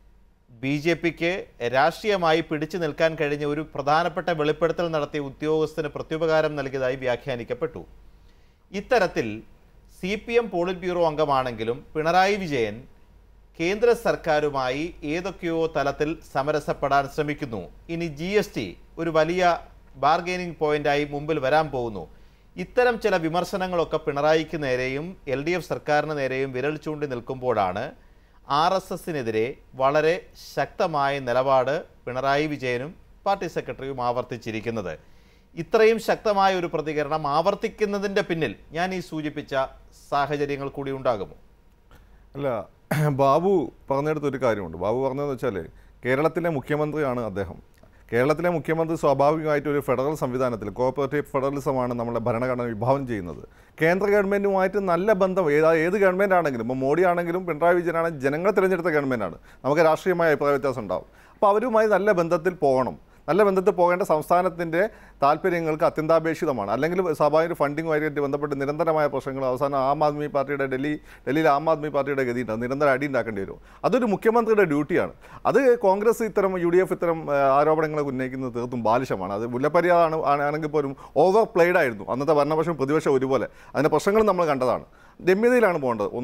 S1: ബി ജെ പിക്ക് രാഷ്ട്രീയമായി പിടിച്ചു നിൽക്കാൻ കഴിഞ്ഞ ഒരു പ്രധാനപ്പെട്ട വെളിപ്പെടുത്തൽ നടത്തിയ ഉദ്യോഗസ്ഥന് പ്രത്യുപകാരം നൽകിയതായി വ്യാഖ്യാനിക്കപ്പെട്ടു. ഇത്തരത്തിൽ C P M polit bureau അംഗമാണെങ്കിലും പിണറായി വിജയൻ കേന്ദ്ര സർക്കാരുമായി ഏതൊക്കെയോ തലത്തിൽ സമരസപ്പെടാൻ ശ്രമിക്കുന്നു. ഇനി ജി എസ് ടി ഒരു വലിയ ബാർഗെയിനിങ് പോയിന്റായി മുമ്പിൽ വരാൻ പോകുന്നു. ഇത്തരം ചില വിമർശനങ്ങളൊക്കെ പിണറായിക്ക് നേരെയും എൽ ഡി എഫ് സർക്കാരിന് നേരെയും വിരൽ ചൂണ്ടി നിൽക്കുമ്പോഴാണ് ആർ എസ് എസിനെതിരെ വളരെ ശക്തമായ നിലപാട് പിണറായി വിജയനും പാർട്ടി സെക്രട്ടറിയും ആവർത്തിച്ചിരിക്കുന്നത്. ഇത്രയും ശക്തമായ ഒരു പ്രതികരണം ആവർത്തിക്കുന്നതിൻ്റെ പിന്നിൽ ഞാൻ ഈ സൂചിപ്പിച്ച സാഹചര്യങ്ങൾ കൂടി ഉണ്ടാകുമോ?
S7: അല്ല, ബാബു പറഞ്ഞെടുത്തൊരു കാര്യമുണ്ട്. ബാബു പറഞ്ഞതെന്ന് വെച്ചാൽ കേരളത്തിലെ മുഖ്യമന്ത്രിയാണ് അദ്ദേഹം. കേരളത്തിലെ മുഖ്യമന്ത്രി സ്വാഭാവികമായിട്ട് ഒരു ഫെഡറൽ സംവിധാനത്തിൽ കോഓപ്പറേറ്റീവ് ഫെഡറലിസമാണ് നമ്മളെ ഭരണഘടന വിഭാവനം ചെയ്യുന്നത്. കേന്ദ്ര ഗവൺമെൻറ്റുമായിട്ട് നല്ല ബന്ധം ഏതാ ഏത് ഗവൺമെൻറ് ആണെങ്കിലും, ഇപ്പോൾ മോഡി ആണെങ്കിലും പിണറായി വിജയനാണെങ്കിലും ജനങ്ങൾ തിരഞ്ഞെടുത്ത ഗവൺമെൻറ്റാണ്. നമുക്ക് രാഷ്ട്രീയമായ അഭിപ്രായ വ്യത്യാസം ഉണ്ടാവും. അപ്പോൾ അവരുമായി നല്ല ബന്ധത്തിൽ പോകണം. നല്ല ബന്ധത്തിൽ പോകേണ്ട സംസ്ഥാനത്തിൻ്റെ താല്പര്യങ്ങൾക്ക് അത്യന്താപേക്ഷിതമാണ്. അല്ലെങ്കിൽ സ്വാഭാവിക ഫണ്ടിങ്ങുമായിട്ട് ബന്ധപ്പെട്ട് നിരന്തരമായ പ്രശ്നങ്ങൾ അവസാനം ആം ആദ്മി പാർട്ടിയുടെ ഡൽഹി ഡൽഹിയിലെ ആം ആദ്മി പാർട്ടിയുടെ ഗതി ഉണ്ടാകും. നിരന്തരം അടി ഉണ്ടാക്കേണ്ടി വരും. അതൊരു മുഖ്യമന്ത്രിയുടെ ഡ്യൂട്ടിയാണ്. അത് കോൺഗ്രസ് ഇത്തരം യു ഡി എഫ് ഇത്തരം ആരോപണങ്ങൾ ഉന്നയിക്കുന്നത് തീർത്തും ബാലിശമാണ്. അത് മുല്ലപ്പെരിയാറാണ് ആണെങ്കിൽ പോലും ഓവർ പ്ലേഡ് ആയിരുന്നു. അന്നത്തെ ഭരണപക്ഷം പ്രതിപക്ഷം ഒരുപോലെ. അതിൻ്റെ പ്രശ്നങ്ങൾ നമ്മൾ കണ്ടതാണ്. രമ്യതയിലാണ് പോകേണ്ടത്. ഒന്ന്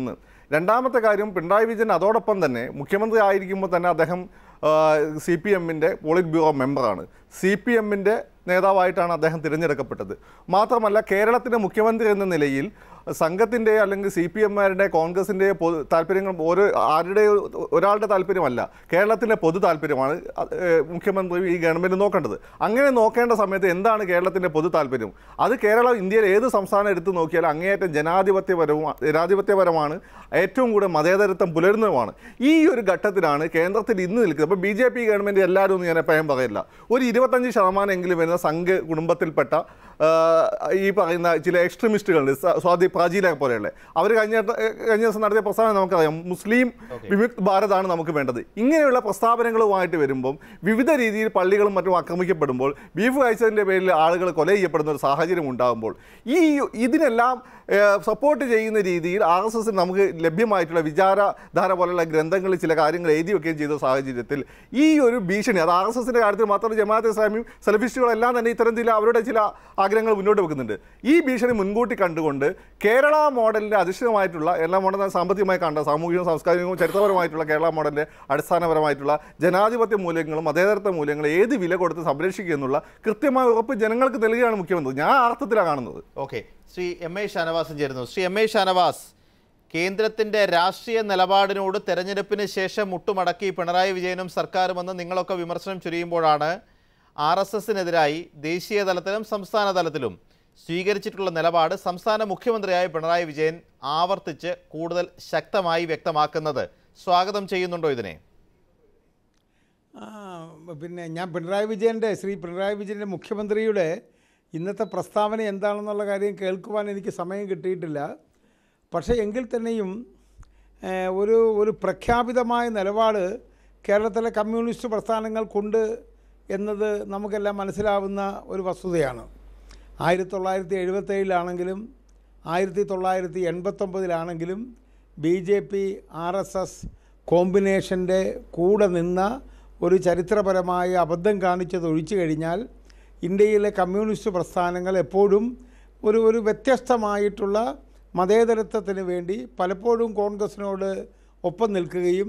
S7: രണ്ടാമത്തെ കാര്യം, പിണറായി വിജയൻ അതോടൊപ്പം തന്നെ മുഖ്യമന്ത്രി ആയിരിക്കുമ്പോൾ തന്നെ അദ്ദേഹം സി പി എമ്മിൻ്റെ പോളിറ്റ് ബ്യൂറോ മെമ്പറാണ്. സി പി എമ്മിൻ്റെ നേതാവായിട്ടാണ് അദ്ദേഹം തിരഞ്ഞെടുക്കപ്പെട്ടത്. മാത്രമല്ല കേരളത്തിൻ്റെ മുഖ്യമന്ത്രി എന്ന നിലയിൽ സംഘത്തിൻ്റെ അല്ലെങ്കിൽ സി പി എമ്മാരുടെ കോൺഗ്രസിൻ്റെ പൊതു താല്പര്യങ്ങൾ ഓരോ ആരുടെ ഒരാളുടെ താല്പര്യമല്ല, കേരളത്തിൻ്റെ പൊതു താല്പര്യമാണ് മുഖ്യമന്ത്രി ഈ ഗവൺമെൻറ് നോക്കേണ്ടത്. അങ്ങനെ നോക്കേണ്ട സമയത്ത് എന്താണ് കേരളത്തിൻ്റെ പൊതു താല്പര്യം? അത് കേരളം ഇന്ത്യയിൽ ഏത് സംസ്ഥാനം എടുത്തു നോക്കിയാലും അങ്ങേയറ്റം ജനാധിപത്യപരവും ജനാധിപത്യപരമാണ്, ഏറ്റവും കൂടുതൽ മതേതരത്വം പുലരുന്നതുമാണ്. ഈ ഒരു ഘട്ടത്തിലാണ് കേന്ദ്രത്തിൽ ഇന്ന് നിൽക്കുന്നത്. അപ്പോൾ ബി ജെ പി ഗവൺമെൻറ് എല്ലാവരും ഒന്നും ഞാൻ എപ്പോഴും പറയില്ല, ഒരു ഇരുപത്തഞ്ച് ശതമാനം എങ്കിലും വരുന്ന സംഘ കുടുംബത്തിൽപ്പെട്ട ഈ പറയുന്ന ചില എക്സ്ട്രീമിസ്റ്റുകളുണ്ട്, സ്വാതി പ്രാചീന പോലെയുള്ള അവർ കഴിഞ്ഞ കഴിഞ്ഞ ദിവസം നടത്തിയ പ്രസ്താവന നമുക്കറിയാം, മുസ്ലിം വിമുക്ത് ഭാരതാണ് നമുക്ക് വേണ്ടത്. ഇങ്ങനെയുള്ള പ്രസ്താവനകളുമായിട്ട് വരുമ്പം വിവിധ രീതിയിൽ പള്ളികളും മറ്റും ആക്രമിക്കപ്പെടുമ്പോൾ, ബീഫ് കഴിച്ചതിൻ്റെ പേരിൽ ആളുകൾ കൊല ചെയ്യപ്പെടുന്ന ഒരു സാഹചര്യം ഉണ്ടാകുമ്പോൾ ഈ ഇതിനെല്ലാം സപ്പോർട്ട് ചെയ്യുന്ന രീതിയിൽ ആർ എസ് എസിന് നമുക്ക് ലഭ്യമായിട്ടുള്ള വിചാരധാര പോലുള്ള ഗ്രന്ഥങ്ങളിൽ ചില കാര്യങ്ങൾ എഴുതി വെക്കുകയും ചെയ്ത സാഹചര്യത്തിൽ ഈ ഒരു ഭീഷണി, അത് ആർ എസ് എസിൻ്റെ കാര്യത്തിൽ മാത്രമല്ല ജമാഅത്തെ ഇസ്ലാമിയും സലഫിസ്റ്റുകളെല്ലാം തന്നെ ഇത്തരം ചില അവരുടെ ചില ആഗ്രഹങ്ങൾ മുന്നോട്ട് വെക്കുന്നുണ്ട്. ഈ ഭീഷണി മുൻകൂട്ടി കണ്ടുകൊണ്ട് കേരള മോഡലിൻ്റെ അധിഷ്ഠിതമായിട്ടുള്ള എല്ലാ മോഡലും സാമ്പത്തികമായി കണ്ട സാമൂഹികവും സാംസ്കാരികവും ചരിത്രപരമായിട്ടുള്ള കേരള മോഡലിൻ്റെ അടിസ്ഥാനപരമായിട്ടുള്ള ജനാധിപത്യ മൂല്യങ്ങളും മതേതരത്വ മൂല്യങ്ങളും ഏത് വില കൊടുത്ത് സംരക്ഷിക്കുക എന്നുള്ള കൃത്യമായ ഉറപ്പ് ജനങ്ങൾക്ക് നൽകുകയാണ് മുഖ്യമന്ത്രി. ഞാൻ ആ അർത്ഥത്തിലാണ് കാണുന്നത്.
S1: ഓക്കെ, ശ്രീ എം എ ഷാനവാസും ചേരുന്നു. ശ്രീ എം എ ഷാനവാസ്, കേന്ദ്രത്തിൻ്റെ രാഷ്ട്രീയ നിലപാടിനോട് തെരഞ്ഞെടുപ്പിന് ശേഷം മുട്ടുമടക്കി പിണറായി വിജയനും സർക്കാരുമെന്ന് നിങ്ങളൊക്കെ വിമർശനം ചൊരിയുമ്പോഴാണ് ആർ എസ് എസിനെതിരായി ദേശീയ തലത്തിലും സംസ്ഥാന തലത്തിലും സ്വീകരിച്ചിട്ടുള്ള നിലപാട് സംസ്ഥാന മുഖ്യമന്ത്രിയായ പിണറായി വിജയൻ ആവർത്തിച്ച് കൂടുതൽ ശക്തമായി വ്യക്തമാക്കുന്നത്. സ്വാഗതം ചെയ്യുന്നുണ്ടോ ഇതിനെ?
S8: പിന്നെ ഞാൻ പിണറായി വിജയൻ്റെ ശ്രീ പിണറായി വിജയൻ്റെ മുഖ്യമന്ത്രിയുടെ ഇന്നത്തെ പ്രസ്താവന എന്താണെന്നുള്ള കാര്യം കേൾക്കുവാൻ എനിക്ക് സമയം കിട്ടിയിട്ടില്ല. പക്ഷേ എങ്കിൽ തന്നെയും ഒരു ഒരു പ്രഖ്യാപിതമായ നിലപാട് കേരളത്തിലെ കമ്മ്യൂണിസ്റ്റ് പ്രസ്ഥാനങ്ങൾക്കുണ്ട് എന്നത് നമുക്കെല്ലാം മനസ്സിലാവുന്ന ഒരു വസ്തുതയാണ്. ആയിരത്തി തൊള്ളായിരത്തി എഴുപത്തേഴിലാണെങ്കിലും ആയിരത്തി തൊള്ളായിരത്തി എൺപത്തൊമ്പതിലാണെങ്കിലും B J P R S S കോമ്പിനേഷൻ്റെ കൂടെ നിന്ന ഒരു ചരിത്രപരമായ അബദ്ധം കാണിച്ചത് ഒഴിച്ചു കഴിഞ്ഞാൽ ഇന്ത്യയിലെ കമ്മ്യൂണിസ്റ്റ് പ്രസ്ഥാനങ്ങൾ എപ്പോഴും ഒരു ഒരു വ്യത്യസ്തമായിട്ടുള്ള മതേതരത്വത്തിന് വേണ്ടി പലപ്പോഴും കോൺഗ്രസിനോട് ഒപ്പം നിൽക്കുകയും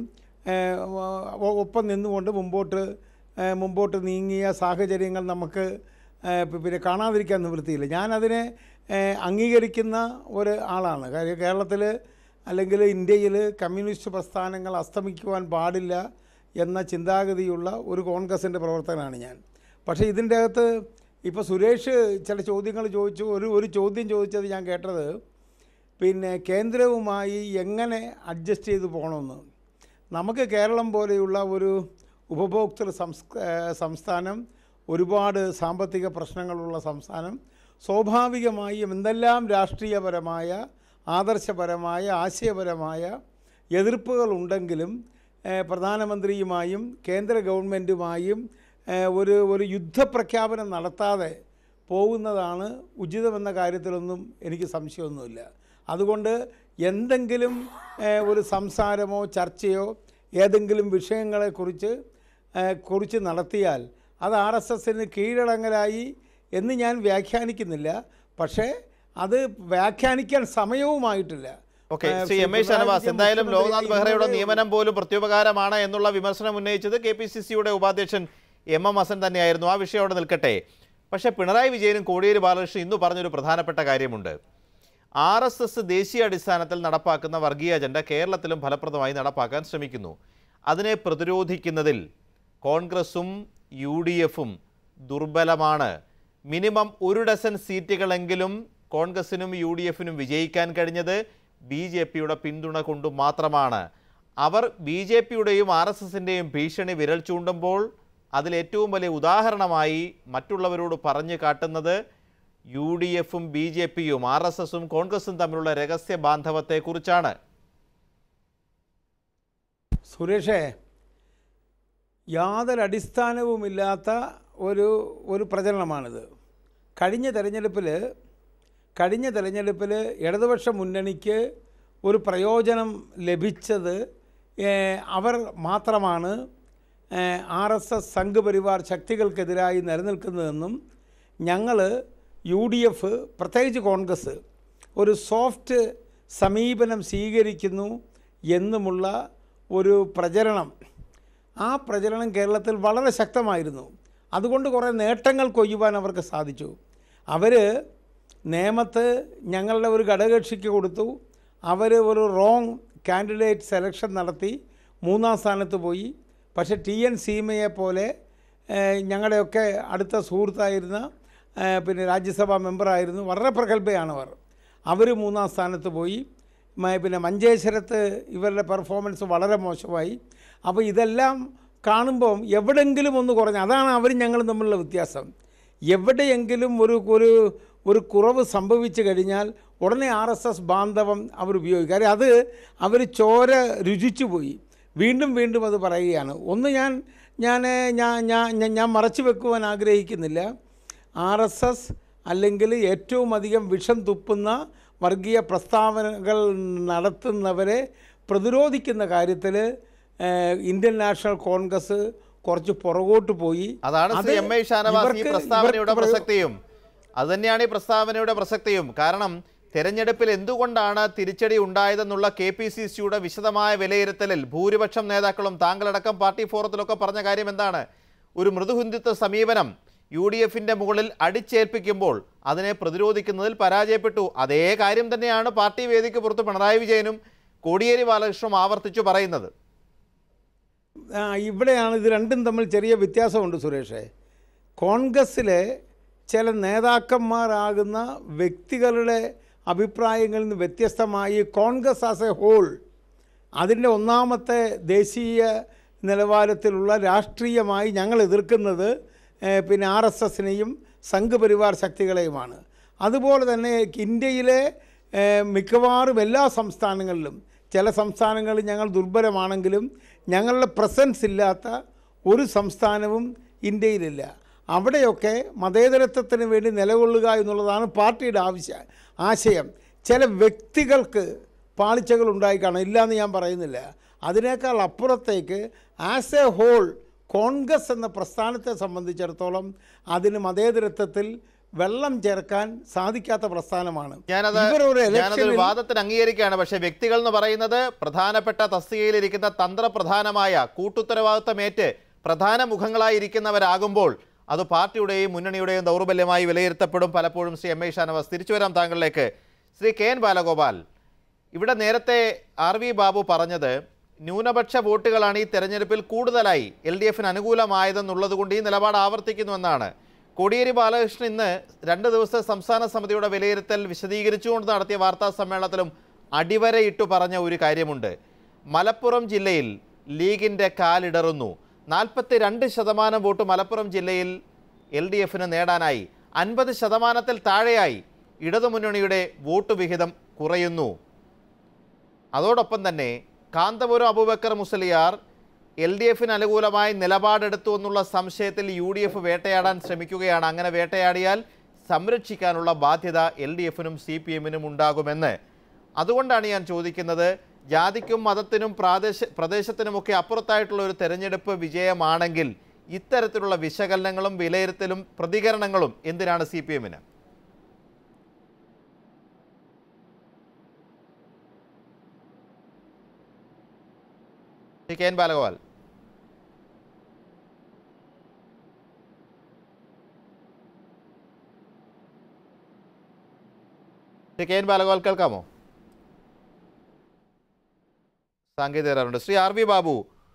S8: ഒപ്പം നിന്നുകൊണ്ട് മുമ്പോട്ട് മുമ്പോട്ട് നീങ്ങിയ സാഹചര്യങ്ങൾ നമുക്ക് പിന്നെ കാണാതിരിക്കാൻ നിവൃത്തിയില്ല. ഞാനതിനെ അംഗീകരിക്കുന്ന ഒരു ആളാണ്. കാര്യം കേരളത്തിൽ അല്ലെങ്കിൽ ഇന്ത്യയിൽ കമ്മ്യൂണിസ്റ്റ് പ്രസ്ഥാനങ്ങൾ അസ്തമിക്കുവാൻ പാടില്ല എന്ന ചിന്താഗതിയുള്ള ഒരു കോൺഗ്രസിൻ്റെ പ്രവർത്തകനാണ് ഞാൻ. പക്ഷേ ഇതിൻ്റെ അകത്ത് ഇപ്പോൾ സുരേഷ് ചില ചോദ്യങ്ങൾ ചോദിച്ചു. ഒരു ഒരു ചോദ്യം ചോദിച്ചത് ഞാൻ കേട്ടത് പിന്നെ കേന്ദ്രവുമായി എങ്ങനെ അഡ്ജസ്റ്റ് ചെയ്ത് പോകണമെന്ന്. നമുക്ക് കേരളം പോലെയുള്ള ഒരു ഉപഭോക്തൃ സംസ്ഥാനം, ഒരുപാട് സാമ്പത്തിക പ്രശ്നങ്ങളുള്ള സംസ്ഥാനം, സ്വാഭാവികമായും എന്തെല്ലാം രാഷ്ട്രീയപരമായ ആദർശപരമായ ആശയപരമായ എതിർപ്പുകളുണ്ടെങ്കിലും പ്രധാനമന്ത്രിയുമായും കേന്ദ്ര ഗവൺമെൻറ്റുമായും ഒരു ഒരു യുദ്ധപ്രഖ്യാപനം നടത്താതെ പോകുന്നതാണ് ഉചിതമെന്ന കാര്യത്തിലൊന്നും എനിക്ക് സംശയമൊന്നുമില്ല. അതുകൊണ്ട് എന്തെങ്കിലും ഒരു സംസാരമോ ചർച്ചയോ ഏതെങ്കിലും വിഷയങ്ങളെക്കുറിച്ച് കുറിച്ച് നടത്തിയാൽ അത് ആർ എസ് എസിന് കീഴടങ്ങലായി എന്ന് ഞാൻ വ്യാഖ്യാനിക്കുന്നില്ല. പക്ഷേ അത് വ്യാഖ്യാനിക്കാൻ സമയവുമായിട്ടില്ല.
S1: Okay, Shri M A Shanavas, എന്തായാലും ലോക്നാഥ് ബെഹ്റയുടെ നിയമനം പോലും പ്രത്യുപകാരമാണ് എന്നുള്ള വിമർശനം ഉന്നയിച്ചത് കെ പി സി സിയുടെ ഉപാധ്യക്ഷൻ എം എം ഹസൻ തന്നെയായിരുന്നു. ആ വിഷയം അവിടെ നിൽക്കട്ടെ. പക്ഷേ പിണറായി വിജയനും കോടിയേരി ബാലകൃഷ്ണൻ ഇന്ന് പറഞ്ഞൊരു പ്രധാനപ്പെട്ട കാര്യമുണ്ട്. ആർ എസ് എസ് ദേശീയ അടിസ്ഥാനത്തിൽ നടപ്പാക്കുന്ന വർഗീയ അജണ്ട കേരളത്തിലും ഫലപ്രദമായി നടപ്പാക്കാൻ ശ്രമിക്കുന്നു. അതിനെ പ്രതിരോധിക്കുന്നതിൽ കോൺഗ്രസും യു ഡി എഫും ദുർബലമാണ്. മിനിമം ഒരു ഡസൻ സീറ്റുകളെങ്കിലും കോൺഗ്രസിനും യു ഡി എഫിനും വിജയിക്കാൻ കഴിഞ്ഞത് ബി ജെ പിയുടെ പിന്തുണ കൊണ്ട് മാത്രമാണ്. അവർ ബി ജെ പിയുടെയും ആർ എസ് എസിൻ്റെയും ഭീഷണി വിരൽ ചൂണ്ടുമ്പോൾ അതിലേറ്റവും വലിയ ഉദാഹരണമായി മറ്റുള്ളവരോട് പറഞ്ഞു കാട്ടുന്നത് യു ഡി എഫും ബി ജെ പിയും ആർ എസ് എസും കോൺഗ്രസും തമ്മിലുള്ള രഹസ്യ ബാന്ധവത്തെക്കുറിച്ചാണ്.
S8: സുരേഷേ, യാതൊരു അടിസ്ഥാനവുമില്ലാത്ത ഒരു ഒരു പ്രചരണമാണിത്. കഴിഞ്ഞ തെരഞ്ഞെടുപ്പിൽ കഴിഞ്ഞ തെരഞ്ഞെടുപ്പിൽ ഇടതുപക്ഷ മുന്നണിക്ക് ഒരു പ്രയോജനം ലഭിച്ചത് അവർ മാത്രമാണ് ആർ എസ് എസ് സംഘപരിവാർ ശക്തികൾക്കെതിരായി നിലനിൽക്കുന്നതെന്നും ഞങ്ങൾ യു ഡി എഫ് പ്രത്യേകിച്ച് കോൺഗ്രസ് ഒരു സോഫ്റ്റ് സമീപനം സ്വീകരിക്കുന്നു എന്നുമുള്ള ഒരു പ്രചരണം, ആ പ്രചരണം കേരളത്തിൽ വളരെ ശക്തമായിരുന്നു. അതുകൊണ്ട് കുറേ നേട്ടങ്ങൾ കൊയ്യുവാൻ അവർക്ക് സാധിച്ചു. അവർ നേമത്ത് ഞങ്ങളുടെ ഒരു ഘടകകക്ഷിക്ക് കൊടുത്തു. അവർ ഒരു റോങ് കാൻഡിഡേറ്റ് സെലക്ഷൻ നടത്തി മൂന്നാം സ്ഥാനത്ത് പോയി. പക്ഷേ ടി എൻ സീമയെ പോലെ ഞങ്ങളുടെയൊക്കെ അടുത്ത സുഹൃത്തായിരുന്ന പിന്നെ രാജ്യസഭാ മെമ്പറായിരുന്നു, വളരെ പ്രഗത്ഭയാണവർ. അവർ മൂന്നാം സ്ഥാനത്ത് പോയി. പിന്നെ മഞ്ചേശ്വരത്ത് ഇവരുടെ പെർഫോമൻസ് വളരെ മോശമായി. അപ്പോൾ ഇതെല്ലാം കാണുമ്പം എവിടെയെങ്കിലും ഒന്ന് കുറഞ്ഞ, അതാണ് അവരും ഞങ്ങളും തമ്മിലുള്ള വ്യത്യാസം. എവിടെയെങ്കിലും ഒരു ഒരു ഒരു കുറവ് സംഭവിച്ചു കഴിഞ്ഞാൽ ഉടനെ ആർ എസ് എസ് ബാന്ധവം അവർ ഉപയോഗിക്കും. കാര്യം അത് അവർ ചോര രുചിച്ചു പോയി. വീണ്ടും വീണ്ടും അത് പറയുകയാണ്. ഒന്ന് ഞാൻ ഞാൻ ഞാൻ ഞാൻ ഞാൻ മറച്ചു വെക്കുവാൻ ആഗ്രഹിക്കുന്നില്ല. ആർ എസ് എസ് അല്ലെങ്കിൽ ഏറ്റവും അധികം വിഷം തുപ്പുന്ന വർഗീയ പ്രസ്താവനകൾ നടത്തുന്നവരെ പ്രതിരോധിക്കുന്ന കാര്യത്തിൽ ഇന്ത്യൻ നാഷണൽ കോൺഗ്രസ് കുറച്ച് പുറകോട്ട് പോയി.
S1: അതാണ് ശ്രീ എം ഐ ഷാനവാസ് ഈ പ്രസ്താവനയുടെ പ്രസക്തിയും അത് തന്നെയാണ് ഈ പ്രസ്താവനയുടെ പ്രസക്തിയും. കാരണം തെരഞ്ഞെടുപ്പിൽ എന്തുകൊണ്ടാണ് തിരിച്ചടി ഉണ്ടായതെന്നുള്ള കെ പി സി സിയുടെ വിശദമായ വിലയിരുത്തലിൽ ഭൂരിപക്ഷം നേതാക്കളും താങ്കളടക്കം പാർട്ടി ഫോറത്തിലൊക്കെ പറഞ്ഞ കാര്യം എന്താണ്? ഒരു മൃദുഹിന്ദുത്വ സമീപനം യു ഡി എഫിൻ്റെ മുകളിൽ അടിച്ചേൽപ്പിക്കുമ്പോൾ അതിനെ പ്രതിരോധിക്കുന്നതിൽ പരാജയപ്പെട്ടു. അതേ കാര്യം തന്നെയാണ് പാർട്ടി വേദിക്ക് പുറത്ത് പിണറായി വിജയനും കോടിയേരി ബാലകൃഷ്ണനും ആവർത്തിച്ചു പറയുന്നത്.
S8: ഇവിടെയാണ് ഇത് രണ്ടും തമ്മിൽ ചെറിയ വ്യത്യാസമുണ്ട് സുരേഷേ. കോൺഗ്രസ്സിലെ ചില നേതാക്കന്മാരാകുന്ന വ്യക്തികളുടെ അഭിപ്രായങ്ങളിൽ നിന്ന് വ്യത്യസ്തമായി കോൺഗ്രസ് ആസ് എ ഹോൾ അതിൻ്റെ ഒന്നാമത്തെ ദേശീയ നിലവാരത്തിലുള്ള രാഷ്ട്രീയമായി ഞങ്ങൾ എതിർക്കുന്നത് പിന്നെ ആർ എസ് എസിനെയും സംഘപരിവാർ ശക്തികളെയുമാണ്. അതുപോലെ തന്നെ ഇന്ത്യയിലെ മിക്കവാറും എല്ലാ സംസ്ഥാനങ്ങളിലും, ചില സംസ്ഥാനങ്ങളിൽ ഞങ്ങൾ ദുർബലമാണെങ്കിലും ഞങ്ങളുടെ പ്രസൻസ് ഇല്ലാത്ത ഒരു സംസ്ഥാനവും ഇന്ത്യയിലില്ല. അവിടെയൊക്കെ മതേതരത്വത്തിന് വേണ്ടി നിലകൊള്ളുക എന്നുള്ളതാണ് പാർട്ടിയുടെ ആവശ്യ ആശയം. ചില വ്യക്തികൾക്ക് പാളിച്ചകൾ ഉണ്ടായിക്കാണും, ഇല്ലയെന്ന് ഞാൻ പറയുന്നില്ല. അതിനേക്കാൾ അപ്പുറത്തേക്ക് ആസ് എ ഹോൾ കോൺഗ്രസ് എന്ന പ്രസ്ഥാനത്തെ സംബന്ധിച്ചിടത്തോളം അതിന് മതേതരത്വത്തിൽ വെള്ളം ചേർക്കാൻ സാധിക്കാത്ത പ്രസ്ഥാനമാണ്.
S1: ഞാനത് ഞാനതൊരു വാദത്തിന് അംഗീകരിക്കുകയാണ്. പക്ഷേ വ്യക്തികൾ എന്ന് പറയുന്നത് പ്രധാനപ്പെട്ട തസ്തികയിലിരിക്കുന്ന തന്ത്രപ്രധാനമായ കൂട്ടുത്തരവാദിത്തമേറ്റ് പ്രധാന മുഖങ്ങളായിരിക്കുന്നവരാകുമ്പോൾ അത് പാർട്ടിയുടെയും മുന്നണിയുടെയും ദൗർബല്യമായി വിലയിരുത്തപ്പെടും പലപ്പോഴും. ശ്രീ എം ഐ ഷാനവാസ്, തിരിച്ചു വരാം താങ്കളിലേക്ക്. ശ്രീ കെ എൻ ബാലഗോപാൽ, ഇവിടെ നേരത്തെ ആർ വി ബാബു പറഞ്ഞത് ന്യൂനപക്ഷ വോട്ടുകളാണ് ഈ തെരഞ്ഞെടുപ്പിൽ കൂടുതലായി എൽ ഡി എഫിന് അനുകൂലമായതെന്നുള്ളത് കൊണ്ട് ഈ നിലപാട് ആവർത്തിക്കുന്നുവെന്നാണ്. കോടിയേരി ബാലകൃഷ്ണൻ ഇന്ന് രണ്ട് ദിവസത്തെ സംസ്ഥാന സമിതിയുടെ വിലയിരുത്തൽ വിശദീകരിച്ചുകൊണ്ട് നടത്തിയ വാർത്താ സമ്മേളനത്തിലും അടിവരയിട്ടു പറഞ്ഞ ഒരു കാര്യമുണ്ട്. മലപ്പുറം ജില്ലയിൽ ലീഗിൻ്റെ കാലിടറുന്നു. നാൽപ്പത്തി രണ്ട് ശതമാനം വോട്ട് മലപ്പുറം ജില്ലയിൽ എൽ ഡി എഫിന് നേടാനായി. അൻപത് ശതമാനത്തിൽ താഴെയായി ഇടതുമുന്നണിയുടെ വോട്ട് വിഹിതം കുറയുന്നു. അതോടൊപ്പം തന്നെ കാന്തപുരം അബൂബക്കർ മുസ്ലിയാർ എൽ ഡി എഫിന് അനുകൂലമായി നിലപാടെടുത്തു എന്നുള്ള സംശയത്തിൽ യു ഡി എഫ് വേട്ടയാടാൻ ശ്രമിക്കുകയാണ്. അങ്ങനെ വേട്ടയാടിയാൽ സംരക്ഷിക്കാനുള്ള ബാധ്യത എൽ ഡി എഫിനും സി പി എമ്മിനും ഉണ്ടാകുമെന്ന്. അതുകൊണ്ടാണ് ഞാൻ ചോദിക്കുന്നത്, ജാതിക്കും മതത്തിനും പ്രാദേശ പ്രദേശത്തിനുമൊക്കെ അപ്പുറത്തായിട്ടുള്ള ഒരു തെരഞ്ഞെടുപ്പ് വിജയമാണെങ്കിൽ ഇത്തരത്തിലുള്ള വിശകലനങ്ങളും വിലയിരുത്തലും പ്രതികരണങ്ങളും എന്തിനാണ് സി പി എമ്മിന്? K N Balagopal. K N Balagopal കേൾക്കാമോ? സാങ്കേതിക തകരാറുണ്ട്. ശ്രീ ആർ വി ബാബു,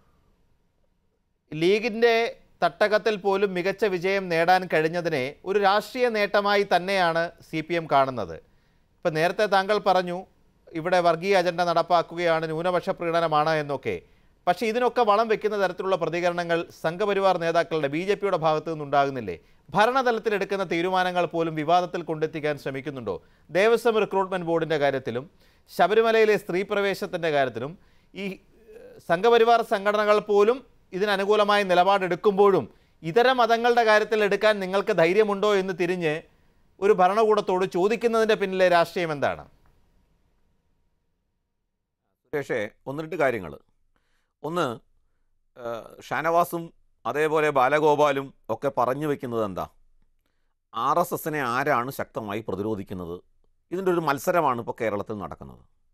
S1: ലീഗിൻ്റെ തട്ടകത്തിൽ പോലും മികച്ച വിജയം നേടാൻ കഴിഞ്ഞതിനെ ഒരു രാഷ്ട്രീയ നേട്ടമായി തന്നെയാണ് സി പി എം കാണുന്നത്. ഇപ്പം നേരത്തെ താങ്കൾ പറഞ്ഞു ഇവിടെ വർഗീയ അജണ്ട നടപ്പാക്കുകയാണ്, ന്യൂനപക്ഷ പ്രീണനമാണ് എന്നൊക്കെ. പക്ഷേ ഇതിനൊക്കെ വളം വെക്കുന്ന തരത്തിലുള്ള പ്രതികരണങ്ങൾ സംഘപരിവാർ നേതാക്കളുടെ ബി ജെ പിയുടെ ഭാഗത്തു നിന്നുണ്ടാകുന്നില്ലേ? ഭരണതലത്തിൽ എടുക്കുന്ന തീരുമാനങ്ങൾ പോലും വിവാദത്തിൽ കൊണ്ടെത്തിക്കാൻ ശ്രമിക്കുന്നുണ്ടോ? ദേവസ്വം റിക്രൂട്ട്മെൻറ്റ് ബോർഡിൻ്റെ കാര്യത്തിലും ശബരിമലയിലെ സ്ത്രീ പ്രവേശത്തിൻ്റെ കാര്യത്തിലും ഈ സംഘപരിവാർ സംഘടനകൾ പോലും ഇതിനനുകൂലമായ നിലപാടെടുക്കുമ്പോഴും ഇതര മതങ്ങളുടെ കാര്യത്തിൽ എടുക്കാൻ നിങ്ങൾക്ക് ധൈര്യമുണ്ടോ എന്ന് തിരിഞ്ഞ് ഒരു ഭരണകൂടത്തോട് ചോദിക്കുന്നതിൻ്റെ പിന്നിലെ രാഷ്ട്രീയം എന്താണ്?
S6: സുരേഷേ, ഒന്ന് രണ്ട് കാര്യങ്ങൾ. ഒന്ന്, ഷാനവാസും അതേപോലെ ബാലഗോപാലും ഒക്കെ പറഞ്ഞു വെക്കുന്നത് എന്താ, ആർ എസ് എസിനെ ആരാണ് ശക്തമായി പ്രതിരോധിക്കുന്നത്? ഇതിൻ്റെ ഒരു മത്സരമാണ് ഇപ്പോൾ കേരളത്തിൽ നടക്കുന്നത്.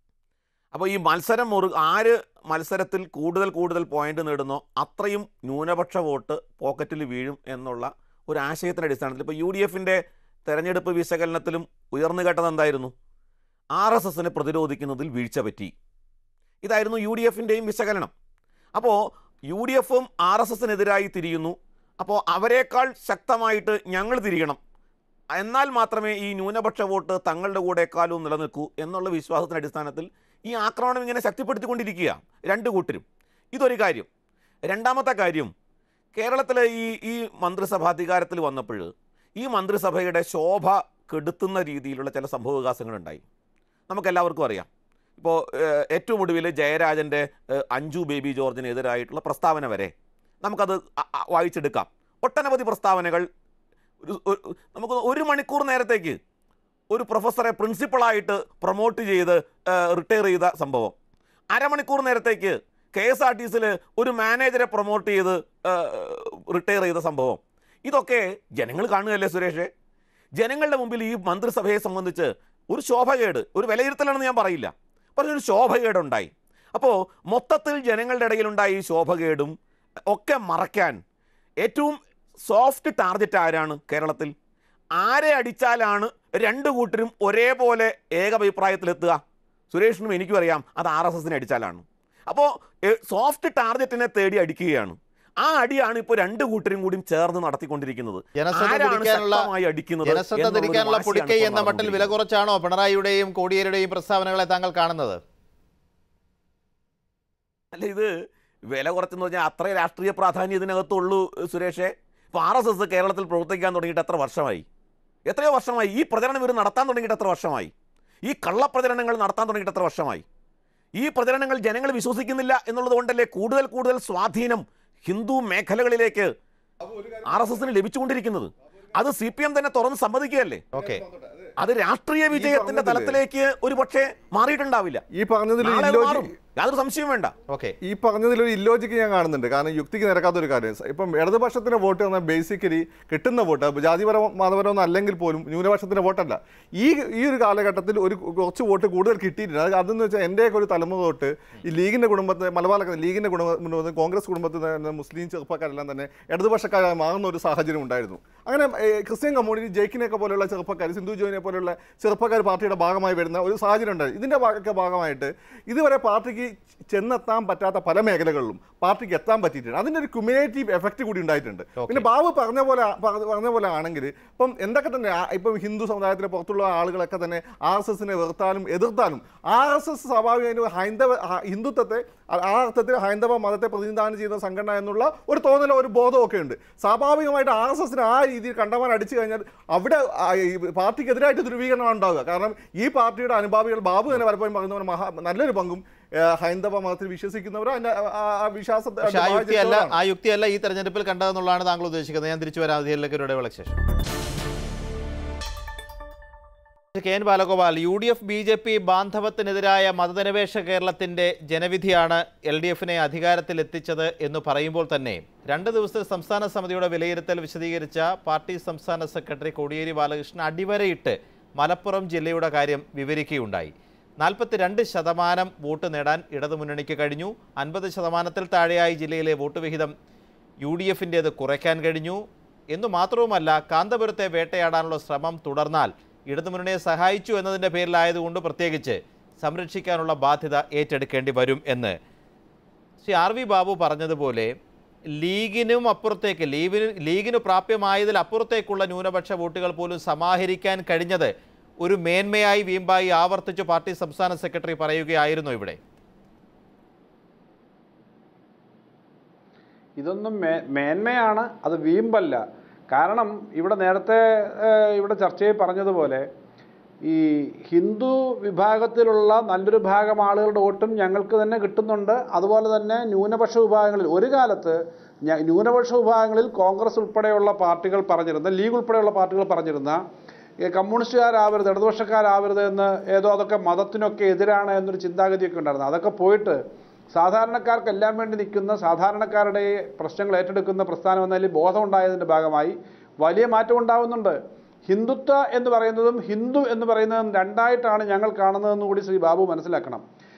S6: അപ്പോൾ ഈ മത്സരം ഒരു ആര് മത്സരത്തിൽ കൂടുതൽ കൂടുതൽ പോയിന്റ് നേടുന്നോ അത്രയും ന്യൂനപക്ഷ വോട്ട് പോക്കറ്റിൽ വീഴും എന്നുള്ള ഒരു ആശയത്തിൻ്റെ അടിസ്ഥാനത്തിൽ ഇപ്പോൾ യു ഡി എഫിൻ്റെ തെരഞ്ഞെടുപ്പ് വിശകലനത്തിലും ഉയർന്നു കേട്ടത് എന്തായിരുന്നു? ആർ എസ് എസിനെ പ്രതിരോധിക്കുന്നതിൽ വീഴ്ച പറ്റി. ഇതായിരുന്നു യു ഡി എഫിൻ്റെയും വിശകലനം. അപ്പോൾ യു ഡി എഫും ആർ എസ് എസിനെതിരായി തിരിയുന്നു. അപ്പോൾ അവരെക്കാൾ ശക്തമായിട്ട് ഞങ്ങൾ തിരിയണം, എന്നാൽ മാത്രമേ ഈ ന്യൂനപക്ഷ വോട്ട് തങ്ങളുടെ കൂടെ എക്കാലവും നിലനിൽക്കൂ എന്നുള്ള വിശ്വാസത്തിൻ്റെ അടിസ്ഥാനത്തിൽ ഈ ആക്രമണം ഇങ്ങനെ ശക്തിപ്പെടുത്തിക്കൊണ്ടിരിക്കുക രണ്ട് കൂട്ടരും. ഇതൊരു കാര്യം. രണ്ടാമത്തെ കാര്യം, കേരളത്തിലെ ഈ ഈ മന്ത്രിസഭാധികാരത്തിൽ വന്നപ്പോൾ ഈ മന്ത്രിസഭയുടെ ശോഭ കെടുത്തുന്ന രീതിയിലുള്ള ചില സംഭവവികാസങ്ങളുണ്ടായി. നമുക്കെല്ലാവർക്കും അറിയാം. ഇപ്പോൾ ഏറ്റവും ഒടുവിൽ ജയരാജൻ്റെ അഞ്ജു ബേബി ജോർജിനെതിരായിട്ടുള്ള പ്രസ്താവന വരെ നമുക്കത് വായിച്ചെടുക്കാം. ഒട്ടനവധി പ്രസ്താവനകൾ. നമുക്ക് ഒരു മണിക്കൂർ നേരത്തേക്ക് ഒരു പ്രൊഫസറെ പ്രിൻസിപ്പളായിട്ട് പ്രൊമോട്ട് ചെയ്ത് റിട്ടയർ ചെയ്ത സംഭവം, അരമണിക്കൂർ നേരത്തേക്ക് കെ എസ് ആർ ടി സിയിൽ ഒരു മാനേജറെ പ്രൊമോട്ട് ചെയ്ത് റിട്ടയർ ചെയ്ത സംഭവം, ഇതൊക്കെ ജനങ്ങൾ കാണുകയല്ലേ സുരേഷേ? ജനങ്ങളുടെ മുമ്പിൽ ഈ മന്ത്രിസഭയെ സംബന്ധിച്ച് ഒരു ശോഭകേട്, ഒരു വിലയിരുത്തലാണെന്ന് ഞാൻ പറയില്ല, പക്ഷേ ഒരു ശോഭകേടുണ്ടായി. അപ്പോൾ മൊത്തത്തിൽ ജനങ്ങളുടെ ഇടയിലുണ്ടായ ഈ ശോഭകേടും ഒക്കെ മറയ്ക്കാൻ ഏറ്റവും സോഫ്റ്റ് ടാർഗറ്റ് ആരാണ് കേരളത്തിൽ? ആരെ അടിച്ചാലാണ് രണ്ട് കൂട്ടരും ഒരേപോലെ ഏകാഭിപ്രായത്തിലെത്തുക? സുരേഷിനും എനിക്കും അറിയാം, അത് ആർ എസ് എസിനെ അടിച്ചാലാണ്. അപ്പോൾ സോഫ്റ്റ് ടാർഗറ്റിനെ തേടി അടിക്കുകയാണ്. ആ അടിയാണ് ഇപ്പോൾ രണ്ട് കൂട്ടരും കൂടി ചേർന്ന് നടത്തിക്കൊണ്ടിരിക്കുന്നത്.
S1: പൊടിക്കൈ എന്ന മട്ടിൽ വില കുറച്ചാണോ പിണറായിയുടെയും കോടിയേരിയുടെയും പ്രസ്താവനകളെ താങ്കൾ കാണുന്നത്?
S6: അല്ല, ഇത് വില കുറച്ചെന്ന് പറഞ്ഞാൽ അത്രയും രാഷ്ട്രീയ പ്രാധാന്യം ഇതിനകത്തുള്ളൂ സുരേഷേ. ഇപ്പോൾ ആർ എസ് എസ് കേരളത്തിൽ പ്രവർത്തിക്കാൻ തുടങ്ങിയിട്ട് എത്ര വർഷമായി? എത്രയോ വർഷമായി. ഈ പ്രചരണം ഇവർ നടത്താൻ തുടങ്ങിയിട്ട് എത്ര വർഷമായി? ഈ കള്ളപ്രചരണങ്ങൾ നടത്താൻ തുടങ്ങിയിട്ട് എത്ര വർഷമായി? ഈ പ്രചരണങ്ങൾ ജനങ്ങൾ വിശ്വസിക്കുന്നില്ല എന്നുള്ളത് കൊണ്ടല്ലേ കൂടുതൽ കൂടുതൽ സ്വാധീനം ഹിന്ദു മേഖലകളിലേക്ക് ആർ എസ് എസിന് ലഭിച്ചുകൊണ്ടിരിക്കുന്നത്. അത് സി പി എം തന്നെ തുറന്ന് സമ്മതിക്കുകയല്ലേ?
S1: ഓക്കെ,
S6: അത് രാഷ്ട്രീയ വിജയത്തിന്റെ തലത്തിലേക്ക് ഒരു പക്ഷേ മാറിയിട്ടുണ്ടാവില്ല.
S7: ഈ പറഞ്ഞതിൽ
S6: യാതൊരു സംശയവും വേണ്ട.
S1: ഓക്കെ,
S7: ഈ പറഞ്ഞതിലൊരു ഇല്ലോജിക്ക് ഞാൻ കാണുന്നുണ്ട്. കാരണം യുക്തിക്ക് നിരക്കാത്തൊരു കാര്യം. ഇപ്പം ഇടതുപക്ഷത്തിന്റെ വോട്ട് പറഞ്ഞാൽ ബേസിക്കലി കിട്ടുന്ന വോട്ട് ജാതിപരം മതപരമൊന്നും അല്ലെങ്കിൽ പോലും ന്യൂനപക്ഷത്തിന്റെ വോട്ടല്ല. ഈ ഈ ഒരു കാലഘട്ടത്തിൽ ഒരു കുറച്ച് വോട്ട് കൂടുതൽ കിട്ടിയിട്ടുണ്ട്. അത് അതെന്ന് വെച്ചാൽ എൻ്റെയൊക്കെ ഒരു തലമുറ തൊട്ട് ഈ ലീഗിന്റെ കുടുംബത്തിൽ, മലബാർ ലീഗിന്റെ കുടുംബത്തിൽ, കോൺഗ്രസ് കുടുംബത്തിൽ തന്നെ മുസ്ലിം ചെറുപ്പക്കാരെല്ലാം തന്നെ ഇടതുപക്ഷക്കാരായി മാറുന്ന ഒരു സാഹചര്യം ഉണ്ടായിരുന്നു. അങ്ങനെ ക്രിസ്ത്യൻ കമ്മ്യൂണിറ്റി ജയിക്കിനെയൊക്കെ പോലെയുള്ള ചെറുപ്പക്കാർ, സിന്ധു ജോയിനെ പോലെയുള്ള ചെറുപ്പക്കാർ പാർട്ടിയുടെ ഭാഗമായി വരുന്ന ഒരു സാഹചര്യം ഉണ്ടായിരുന്നു. ഇതിന്റെ ഭാഗമായിട്ട് ഇതുവരെ പാർട്ടിക്ക് ചെന്നെത്താൻ പറ്റാത്ത പല മേഖലകളിലും പാർട്ടിക്ക് എത്താൻ പറ്റിയിട്ടുണ്ട്. അതിൻ്റെ ഒരു ക്യുമുലേറ്റീവ് എഫക്റ്റ് കൂടി ഉണ്ടായിട്ടുണ്ട്. പിന്നെ ബാബു പറഞ്ഞ പോലെ പറഞ്ഞ പോലെ ആണെങ്കിൽ ഇപ്പം എന്തൊക്കെ തന്നെ ഇപ്പം ഹിന്ദു സമുദായത്തിന് പുറത്തുള്ള ആളുകളൊക്കെ തന്നെ ആർ എസ് എസിനെ വെറുത്താലും എതിർത്താലും ആർ എസ് എസ് സ്വാഭാവികമായും ഹൈന്ദവ ഹിന്ദുത്വത്തെ ആ അർത്ഥത്തിൽ ഹൈന്ദവ മതത്തെ പ്രതിനിധാനം ചെയ്യുന്ന സംഘടന എന്നുള്ള ഒരു തോന്നലോ ഒരു ബോധമൊക്കെ ഉണ്ട്. സ്വാഭാവികമായിട്ട് ആർ എസ് എസിന് ആ രീതിയിൽ കണ്ടമാൻ അടിച്ചു കഴിഞ്ഞാൽ അവിടെ പാർട്ടിക്കെതിരായിട്ട് ധ്രുവീകരണം ഉണ്ടാവുക. കാരണം ഈ പാർട്ടിയുടെ അനുഭാവികൾ ബാബു തന്നെ പലപ്പോഴും പറയുന്നവർ മഹാ നല്ലൊരു പങ്കും ഹൈന്ദവ മതത്തിൽ വിശ്വസിക്കുന്നവരോ വിശ്വാസത്തെ
S1: ആ യുക്തിയല്ല ഈ തെരഞ്ഞെടുപ്പിൽ കണ്ടതെന്നുള്ളതാണ് താങ്കൾ ഉദ്ദേശിക്കുന്നത്. ഞാൻ തിരിച്ചു വരാം അതിലേക്ക് ഇടവേളയ്ക്ക് ശേഷം. K N Balagopal, U D F B J P ബാന്ധവത്തിനെതിരായ മതനിരപേക്ഷ കേരളത്തിന്റെ ജനവിധിയാണ് എൽ ഡി എഫിനെ അധികാരത്തിലെത്തിച്ചത് എന്ന് പറയുമ്പോൾ തന്നെ രണ്ട് ദിവസത്തെ സംസ്ഥാന സമിതിയുടെ വിലയിരുത്തൽ വിശദീകരിച്ച പാർട്ടി സംസ്ഥാന സെക്രട്ടറി കോടിയേരി ബാലകൃഷ്ണൻ അടിവരയിട്ട് മലപ്പുറം ജില്ലയുടെ കാര്യം വിവരിക്കുകയുണ്ടായി. നാൽപ്പത്തിരണ്ട് ശതമാനം വോട്ട് നേടാൻ ഇടതുമുന്നണിക്ക് കഴിഞ്ഞു. അൻപത് ശതമാനത്തിൽ താഴെയായി ജില്ലയിലെ വോട്ട് വിഹിതം യു ഡി എഫിൻ്റേത് കുറയ്ക്കാൻ കഴിഞ്ഞു എന്നു മാത്രവുമല്ല, കാന്തപുരത്തെ വേട്ടയാടാനുള്ള ശ്രമം തുടർന്നാൽ ഇടതുമുന്നണിയെ സഹായിച്ചു എന്നതിൻ്റെ പേരിലായതുകൊണ്ട് പ്രത്യേകിച്ച് സംരക്ഷിക്കാനുള്ള ബാധ്യത ഏറ്റെടുക്കേണ്ടി വരും എന്ന് ശ്രീ ആർ വി ബാബു പറഞ്ഞതുപോലെ ലീഗിനും അപ്പുറത്തേക്ക് ലീഗിന് ലീഗിന് പ്രാപ്യമായതിൽ അപ്പുറത്തേക്കുള്ള ന്യൂനപക്ഷ വോട്ടുകൾ പോലും സമാഹരിക്കാൻ കഴിഞ്ഞത് ഒരു മേന്മയായി വീമ്പായി ആവർത്തിച്ച് പാർട്ടി സംസ്ഥാന സെക്രട്ടറി പറയുകയായിരുന്നു. ഇവിടെ
S5: ഇതൊന്നും മേ മേന്മയാണ്, അത് വീമ്പല്ല. കാരണം ഇവിടെ നേരത്തെ ഇവിടെ ചർച്ചയിൽ പറഞ്ഞതുപോലെ ഈ ഹിന്ദു വിഭാഗത്തിലുള്ള നല്ലൊരു ഭാഗം ആളുകളുടെ വോട്ടും ഞങ്ങൾക്ക് തന്നെ കിട്ടുന്നുണ്ട്. അതുപോലെ തന്നെ ന്യൂനപക്ഷ വിഭാഗങ്ങളിൽ ഒരു കാലത്ത് ന്യൂനപക്ഷ വിഭാഗങ്ങളിൽ കോൺഗ്രസ് ഉൾപ്പെടെയുള്ള പാർട്ടികൾ പറഞ്ഞിരുന്ന, ലീഗ് ഉൾപ്പെടെയുള്ള പാർട്ടികൾ പറഞ്ഞിരുന്ന കമ്മ്യൂണിസ്റ്റുകാരാവരുത്, ഇടതുപക്ഷക്കാരാവരുത് എന്ന് ഏതോ അതൊക്കെ മതത്തിനൊക്കെ എതിരാണ് എന്നൊരു ചിന്താഗതിയൊക്കെ ഉണ്ടായിരുന്നു. അതൊക്കെ പോയിട്ട് സാധാരണക്കാർക്കെല്ലാം വേണ്ടി നിൽക്കുന്ന, സാധാരണക്കാരുടെ പ്രശ്നങ്ങൾ ഏറ്റെടുക്കുന്ന പ്രസ്ഥാനം എന്നതിൽ ബോധമുണ്ടായതിൻ്റെ ഭാഗമായി വലിയ മാറ്റം ഉണ്ടാകുന്നുണ്ട്. ഹിന്ദുത്വ എന്ന് പറയുന്നതും ഹിന്ദു എന്ന് പറയുന്നതും രണ്ടായിട്ടാണ് ഞങ്ങൾ കാണുന്നതെന്ന് കൂടി ശ്രീ ബാബു മനസ്സിലാക്കണം.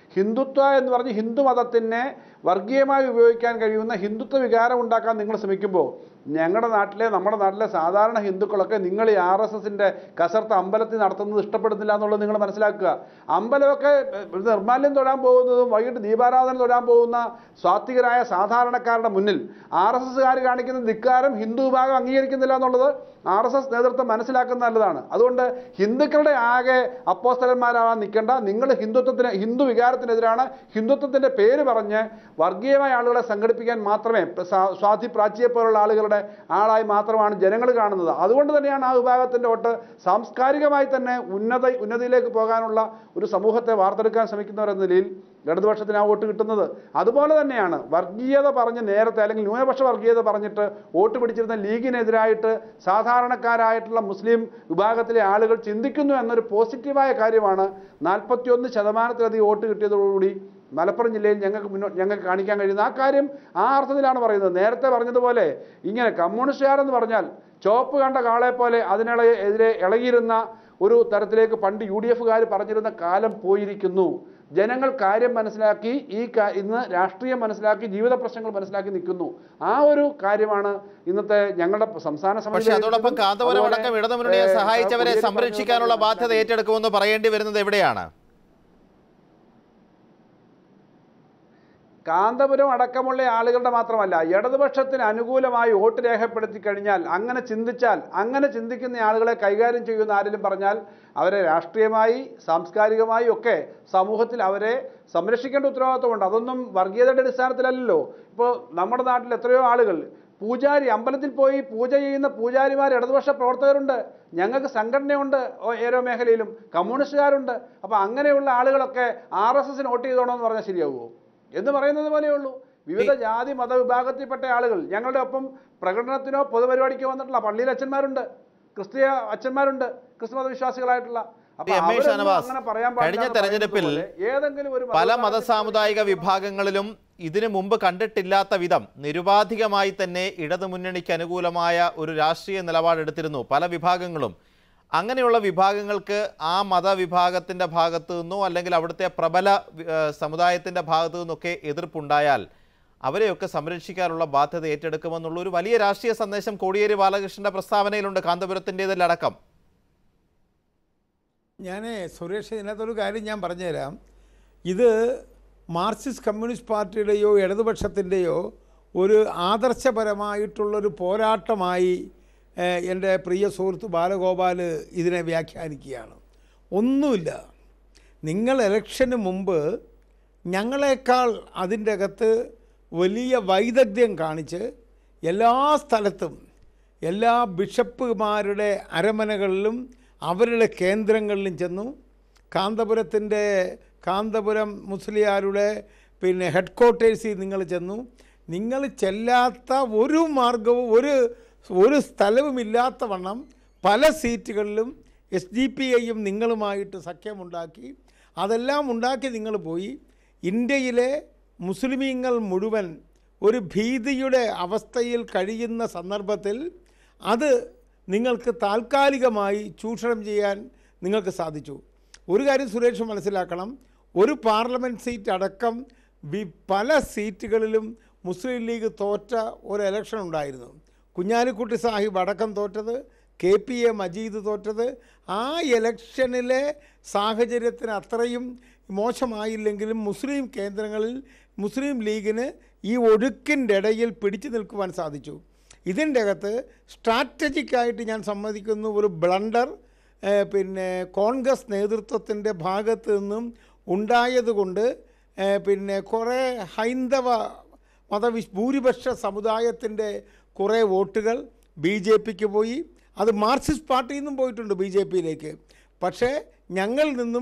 S5: ഹിന്ദുത്വ എന്ന് പറഞ്ഞ് ഹിന്ദു മതത്തിനെ വർഗീയമായി ഉപയോഗിക്കാൻ കഴിയുന്ന ഹിന്ദുത്വ വികാരം ഉണ്ടാക്കാൻ നിങ്ങൾ ശ്രമിക്കുമ്പോൾ ഞങ്ങളുടെ നാട്ടിലെ നമ്മുടെ നാട്ടിലെ സാധാരണ ഹിന്ദുക്കളൊക്കെ നിങ്ങൾ ഈ ആർ എസ് എസിൻ്റെ കസർത്ത് അമ്പലത്തിൽ നടത്തുന്നത് ഇഷ്ടപ്പെടുന്നില്ല എന്നുള്ളത് നിങ്ങൾ മനസ്സിലാക്കുക. അമ്പലമൊക്കെ നിർമ്മാല്യം തൊഴാൻ പോകുന്നതും വൈകിട്ട് ദീപാരാധന തൊഴാൻ പോകുന്ന സ്വാത്വികരായ സാധാരണക്കാരുടെ മുന്നിൽ ആർ എസ് എസ്സുകാർ കാണിക്കുന്ന ധിക്കാരം ഹിന്ദു വിഭാഗം അംഗീകരിക്കുന്നില്ല എന്നുള്ളത് ആർ എസ് എസ് നേതൃത്വം മനസ്സിലാക്കുന്ന നല്ലതാണ്. അതുകൊണ്ട് ഹിന്ദുക്കളുടെ ആകെ അപ്പോസ്തലന്മാരാവാൻ നിൽക്കേണ്ട. നിങ്ങൾ ഹിന്ദുത്വത്തിന് ഹിന്ദു വികാരത്തിനെതിരാണ് ഹിന്ദുത്വത്തിൻ്റെ പേര് പറഞ്ഞ് വർഗീയമായ ആളുകളെ സംഘടിപ്പിക്കാൻ മാത്രമേ സ്വാതി പ്രാച്ചിയെ പോലുള്ള ആളുകളുടെ ആളായി മാത്രമാണ് ജനങ്ങൾ കാണുന്നത്. അതുകൊണ്ട് തന്നെയാണ് ആ വിഭാഗത്തിൻ്റെ വോട്ട് സാംസ്കാരികമായി തന്നെ ഉന്നത ഉന്നതിയിലേക്ക് പോകാനുള്ള ഒരു സമൂഹത്തെ വാർത്തെടുക്കാൻ ശ്രമിക്കുന്നവരെന്ന നിലയിൽ ഇടതുപക്ഷത്തിന് ആ വോട്ട് കിട്ടുന്നത്. അതുപോലെ തന്നെയാണ് വർഗീയത പറഞ്ഞ് നേരത്തെ അല്ലെങ്കിൽ ന്യൂനപക്ഷ വർഗീയത പറഞ്ഞിട്ട് വോട്ട് പിടിച്ചിരുന്ന ലീഗിനെതിരായിട്ട് സാധാരണക്കാരായിട്ടുള്ള മുസ്ലിം വിഭാഗത്തിലെ ആളുകൾ ചിന്തിക്കുന്നു എന്നൊരു പോസിറ്റീവായ കാര്യമാണ് നാൽപ്പത്തിയൊന്ന് ശതമാനത്തിലധികം വോട്ട് കിട്ടിയതോടുകൂടി മലപ്പുറം ജില്ലയിൽ ഞങ്ങൾക്ക് മുന്നോ ഞങ്ങൾക്ക് കാണിക്കാൻ കഴിയുന്ന ആ കാര്യം ആ അർത്ഥത്തിലാണ് പറയുന്നത്. നേരത്തെ പറഞ്ഞതുപോലെ ഇങ്ങനെ കമ്മ്യൂണിസ്റ്റുകാരെന്ന് പറഞ്ഞാൽ ചോപ്പ് കണ്ട കാളെ പോലെ അതിനെ എതിരെ ഇളകിയിരുന്ന ഒരു തരത്തിലേക്ക് പണ്ട് യു ഡി എഫുകാർ പറഞ്ഞിരുന്ന കാലം പോയിരിക്കുന്നു. ജനങ്ങൾ കാര്യം മനസ്സിലാക്കി ഈ ഇന്ന് രാഷ്ട്രീയം മനസ്സിലാക്കി ജീവിത പ്രശ്നങ്ങൾ മനസ്സിലാക്കി നിൽക്കുന്നു. ആ ഒരു കാര്യമാണ് ഇന്നത്തെ ഞങ്ങളുടെ സംസ്ഥാന സമിതി.
S1: പക്ഷേ അതോടൊപ്പം കാന്തപുരം അടക്കം ഇടതുമുന്നണിയെ സഹായിച്ചവരെ സംരക്ഷിക്കാനുള്ള ബാധ്യത ഏറ്റെടുക്കുമെന്ന് പറയേണ്ടി വരുന്നത് എവിടെയാണ്?
S5: കാന്തപുരം അടക്കമുള്ള ആളുകളുടെ മാത്രമല്ല, ഇടതുപക്ഷത്തിന് അനുകൂലമായി വോട്ട് രേഖപ്പെടുത്തി കഴിഞ്ഞാൽ, അങ്ങനെ ചിന്തിച്ചാൽ, അങ്ങനെ ചിന്തിക്കുന്ന ആളുകളെ കൈകാര്യം ചെയ്യുന്ന ആരെങ്കിലും പറഞ്ഞാൽ അവരെ രാഷ്ട്രീയമായി സാംസ്കാരികമായി ഒക്കെ സമൂഹത്തിൽ അവരെ സംരക്ഷിക്കേണ്ട ഉത്തരവാദിത്വമുണ്ട്. അതൊന്നും വർഗീയതയുടെ അടിസ്ഥാനത്തിലല്ലല്ലോ. ഇപ്പോൾ നമ്മുടെ നാട്ടിൽ എത്രയോ ആളുകൾ പൂജാരി അമ്പലത്തിൽ പോയി പൂജ ചെയ്യുന്ന പൂജാരിമാർ ഇടതുപക്ഷ പ്രവർത്തകരുണ്ട്. ഞങ്ങൾക്ക് സംഘടനയുണ്ട് ഓരോ മേഖലയിലും, കമ്മ്യൂണിസ്റ്റുകാരുണ്ട്. അപ്പോൾ അങ്ങനെയുള്ള ആളുകളൊക്കെ ആർ എസ് എസിന് വോട്ട് ചെയ്തോണമെന്ന് പറഞ്ഞാൽ ശരിയാവുമോ എന്ന് പറയുന്നത് പോലെയുള്ളൂ. വിവിധ ജാതി മതവിഭാഗത്തിൽപ്പെട്ട ആളുകൾ ഞങ്ങളുടെ ഒപ്പം പ്രകടനത്തിനോ പൊതുപരിപാടിക്കോ വന്നിട്ടുള്ള പള്ളിയിൽ അച്ഛന്മാരുണ്ട്, ക്രിസ്തീയ അച്ഛന്മാരുണ്ട്, ക്രിസ്തുമത വിശ്വാസികളായിട്ടുള്ള.
S1: കഴിഞ്ഞ തെരഞ്ഞെടുപ്പിൽ പല മതസാമുദായിക വിഭാഗങ്ങളിലും ഇതിനു മുമ്പ് കണ്ടിട്ടില്ലാത്ത വിധം നിരുപാധികമായി തന്നെ ഇടതുമുന്നണിക്ക് അനുകൂലമായ ഒരു രാഷ്ട്രീയ നിലപാടെടുത്തിരുന്നു പല വിഭാഗങ്ങളും. അങ്ങനെയുള്ള വിഭാഗങ്ങൾക്ക് ആ മതവിഭാഗത്തിൻ്റെ ഭാഗത്തു നിന്നോ അല്ലെങ്കിൽ അവിടുത്തെ പ്രബല സമുദായത്തിൻ്റെ ഭാഗത്തു നിന്നൊക്കെ എതിർപ്പുണ്ടായാൽ അവരെയൊക്കെ സംരക്ഷിക്കാനുള്ള ബാധ്യത ഏറ്റെടുക്കുമെന്നുള്ള ഒരു വലിയ രാഷ്ട്രീയ സന്ദേശം കോടിയേരി ബാലകൃഷ്ണന്റെ പ്രസ്താവനയിലുണ്ട്, കാന്തപുരത്തിൻ്റെതിലടക്കം.
S8: ഞാൻ സുരേഷ് ഇതിനകത്തൊരു കാര്യം ഞാൻ പറഞ്ഞുതരാം. ഇത് മാർക്സിസ്റ്റ് കമ്മ്യൂണിസ്റ്റ് പാർട്ടിയുടെയോ ഇടതുപക്ഷത്തിൻ്റെയോ ഒരു ആദർശപരമായിട്ടുള്ളൊരു പോരാട്ടമായി എൻ്റെ പ്രിയ സുഹൃത്ത് ബാലഗോപാൽ ഇതിനെ വ്യാഖ്യാനിക്കുകയാണ്. ഒന്നുമില്ല. നിങ്ങൾ ഇലക്ഷന് മുമ്പ് ഞങ്ങളെക്കാൾ അതിൻ്റെ അകത്ത് വലിയ വൈദഗ്ധ്യം കാണിച്ച് എല്ലാ സ്ഥലത്തും എല്ലാ ബിഷപ്പുമാരുടെ അരമനകളിലും അവരുടെ കേന്ദ്രങ്ങളിലും ചെന്നു. കാന്തപുരത്തിൻ്റെ കാന്തപുരം മുസ്ലിയാരുടെ പിന്നെ ഹെഡ് ക്വാർട്ടേഴ്സിൽ നിങ്ങൾ ചെന്നു. നിങ്ങൾ ചെല്ലാത്ത ഒരു മാർഗവും ഒരു ഒരു സ്ഥലവുമില്ലാത്ത വണ്ണം പല സീറ്റുകളിലും എസ് ഡി പി ഐയും നിങ്ങളുമായിട്ട് സഖ്യമുണ്ടാക്കി. അതെല്ലാം ഉണ്ടാക്കി നിങ്ങൾ പോയി. ഇന്ത്യയിലെ മുസ്ലിമീങ്ങൾ മുഴുവൻ ഒരു ഭീതിയുടെ അവസ്ഥയിൽ കഴിയുന്ന സന്ദർഭത്തിൽ അത് നിങ്ങൾക്ക് താൽക്കാലികമായി ചൂഷണം ചെയ്യാൻ നിങ്ങൾക്ക് സാധിച്ചു. ഒരു കാര്യം സുരേഷ് മനസ്സിലാക്കണം, ഒരു പാർലമെൻറ്റ് സീറ്റ് അടക്കം വി പല സീറ്റുകളിലും മുസ്ലിം ലീഗ് തോറ്റ ഒരു ഇലക്ഷൻ ഉണ്ടായിരുന്നു. കുഞ്ഞാലിക്കുട്ടി സാഹിബ് അടക്കം തോറ്റത്, കെ പി എ മജീദ് തോറ്റത്. ആ ഇലക്ഷനിലെ സാഹചര്യത്തിന് അത്രയും മോശമായില്ലെങ്കിലും മുസ്ലിം കേന്ദ്രങ്ങളിൽ മുസ്ലിം ലീഗിന് ഈ ഒഴുക്കിൻ്റെ ഇടയിൽ പിടിച്ചു നിൽക്കുവാൻ സാധിച്ചു. ഇതിൻ്റെ അകത്ത് സ്ട്രാറ്റജിക്കായിട്ട് ഞാൻ സമ്മതിക്കുന്നു ഒരു ബ്ലണ്ടർ പിന്നെ കോൺഗ്രസ് നേതൃത്വത്തിൻ്റെ ഭാഗത്ത് നിന്നും ഉണ്ടായതുകൊണ്ട് പിന്നെ കുറേ ഹൈന്ദവ മതവിശ് ഭൂരിപക്ഷ സമുദായത്തിൻ്റെ കുറേ വോട്ടുകൾ ബി ജെ പിക്ക് പോയി. അത് മാർക്സിസ്റ്റ് പാർട്ടിയിൽ നിന്നും പോയിട്ടുണ്ട് ബി ജെ പിയിലേക്ക്. പക്ഷേ ഞങ്ങളിൽ നിന്നും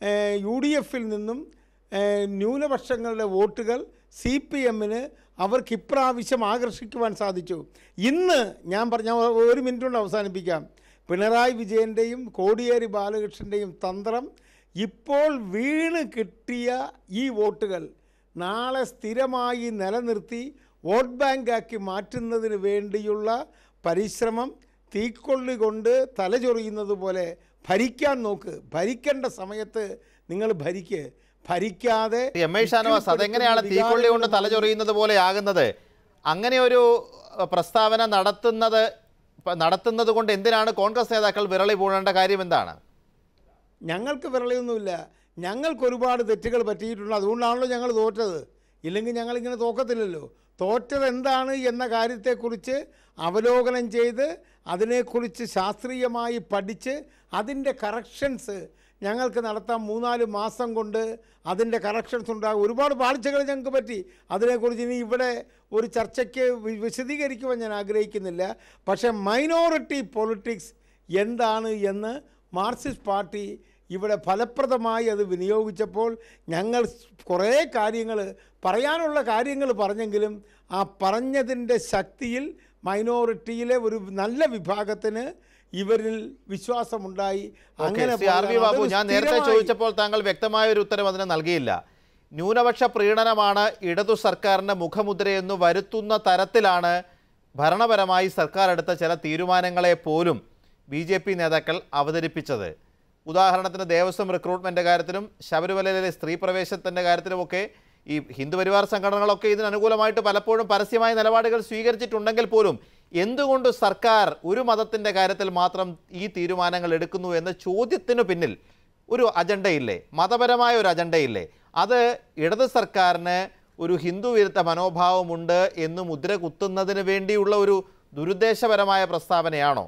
S8: യു ഡി എഫിൽ നിന്നും ന്യൂനപക്ഷങ്ങളുടെ വോട്ടുകൾ സി പി എമ്മിന് അവർക്ക് ഇപ്രാവശ്യം ആകർഷിക്കുവാൻ സാധിച്ചു. ഇന്ന് ഞാൻ പറഞ്ഞ ഒരു മിനിറ്റ് കൊണ്ട് അവസാനിപ്പിക്കാം. പിണറായി വിജയൻ്റെയും കോടിയേരി ബാലകൃഷ്ണൻ്റെയും തന്ത്രം ഇപ്പോൾ വീണ് കിട്ടിയ ഈ വോട്ടുകൾ നാളെ സ്ഥിരമായി നിലനിർത്തി വോട്ട് ബാങ്കാക്കി മാറ്റുന്നതിന് വേണ്ടിയുള്ള പരിശ്രമം തീക്കൊള്ളി കൊണ്ട് തലചൊറിയുന്നത് പോലെ ഭരിക്കാൻ നോക്ക്. ഭരിക്കേണ്ട സമയത്ത് നിങ്ങൾ ഭരിക്ക്. ഭരിക്കാതെ
S1: എം ഐ ഷാനവാസ് അതെങ്ങനെയാണ് തീക്കൊള്ളി കൊണ്ട് തലചൊറിയുന്നത് പോലെ ആകുന്നത്? അങ്ങനെ ഒരു പ്രസ്താവന നടത്തുന്നത് നടത്തുന്നത് കൊണ്ട് എന്തിനാണ് കോൺഗ്രസ് നേതാക്കൾ വിരളി പൂഴേണ്ട കാര്യം എന്താണ്?
S8: ഞങ്ങൾക്ക് വിരളിയൊന്നുമില്ല. ഞങ്ങൾക്ക് ഒരുപാട് തെറ്റുകൾ പറ്റിയിട്ടുണ്ട്. അതുകൊണ്ടാണല്ലോ ഞങ്ങൾ തോറ്റത്. ഇല്ലെങ്കിൽ ഞങ്ങളിങ്ങനെ തോക്കത്തില്ലല്ലോ. തോറ്റത് എന്താണ് എന്ന കാര്യത്തെക്കുറിച്ച് അവലോകനം ചെയ്ത് അതിനെക്കുറിച്ച് ശാസ്ത്രീയമായി പഠിച്ച് അതിൻ്റെ കറക്ഷൻസ് ഞങ്ങൾക്ക് നടത്താം. മൂന്നാല് മാസം കൊണ്ട് അതിൻ്റെ കറക്ഷൻസ് ഉണ്ടാകും. ഒരുപാട് പാളിച്ചകൾ ഞങ്ങൾക്ക് പറ്റി. അതിനെക്കുറിച്ച് ഇനി ഇവിടെ ഒരു ചർച്ചയ്ക്ക് വിശദീകരിക്കുവാൻ ഞാൻ ആഗ്രഹിക്കുന്നില്ല. പക്ഷേ മൈനോറിറ്റി പൊളിറ്റിക്സ് എന്താണ് എന്ന് മാർക്സിസ്റ്റ് പാർട്ടി ഇവിടെ ഫലപ്രദമായി അത് വിനിയോഗിച്ചപ്പോൾ ഞങ്ങൾ കുറേ കാര്യങ്ങൾ പറയാനുള്ള കാര്യങ്ങൾ പറഞ്ഞെങ്കിലും ആ പറഞ്ഞതിൻ്റെ ശക്തിയിൽ മൈനോറിറ്റിയിലെ ഒരു നല്ല വിഭാഗത്തിന് ഇവരിൽ വിശ്വാസമുണ്ടായി. അങ്ങനെ
S1: ബാബു, ഞാൻ നേരത്തെ ചോദിച്ചപ്പോൾ താങ്കൾ വ്യക്തമായ ഒരു ഉത്തരം അതിന് നൽകിയില്ല. ന്യൂനപക്ഷ പ്രീണനമാണ് ഇടതു സർക്കാരിൻ്റെ മുഖമുദ്രയെന്ന് വരുത്തുന്ന തരത്തിലാണ് ഭരണപരമായി സർക്കാർ എടുത്ത ചില തീരുമാനങ്ങളെ പോലും ബി ജെ പി നേതാക്കൾ അവതരിപ്പിച്ചത്. ഉദാഹരണത്തിന് ദേവസ്വം റിക്രൂട്ട്മെൻറ്റ് കാര്യത്തിലും ശബരിമലയിലെ സ്ത്രീ പ്രവേശനത്തിൻ്റെ കാര്യത്തിലുമൊക്കെ ഈ ഹിന്ദു പരിവാർ സംഘടനകളൊക്കെ ഇതിനനുകൂലമായിട്ട് പലപ്പോഴും പരസ്യമായ നിലപാടുകൾ സ്വീകരിച്ചിട്ടുണ്ടെങ്കിൽ പോലും എന്തുകൊണ്ട് സർക്കാർ ഒരു മതത്തിൻ്റെ കാര്യത്തിൽ മാത്രം ഈ തീരുമാനങ്ങൾ എടുക്കുന്നു എന്ന ചോദ്യത്തിനു പിന്നിൽ ഒരു അജണ്ടയില്ലേ? മതപരമായ ഒരു അജണ്ടയില്ലേ? അത് ഇടത് സർക്കാരിന് ഒരു ഹിന്ദു വിരുദ്ധ മനോഭാവമുണ്ട് എന്ന് മുദ്ര കുത്തുന്നതിന് വേണ്ടിയുള്ള ഒരു ദുരുദ്ദേശപരമായ പ്രസ്താവനയാണോ?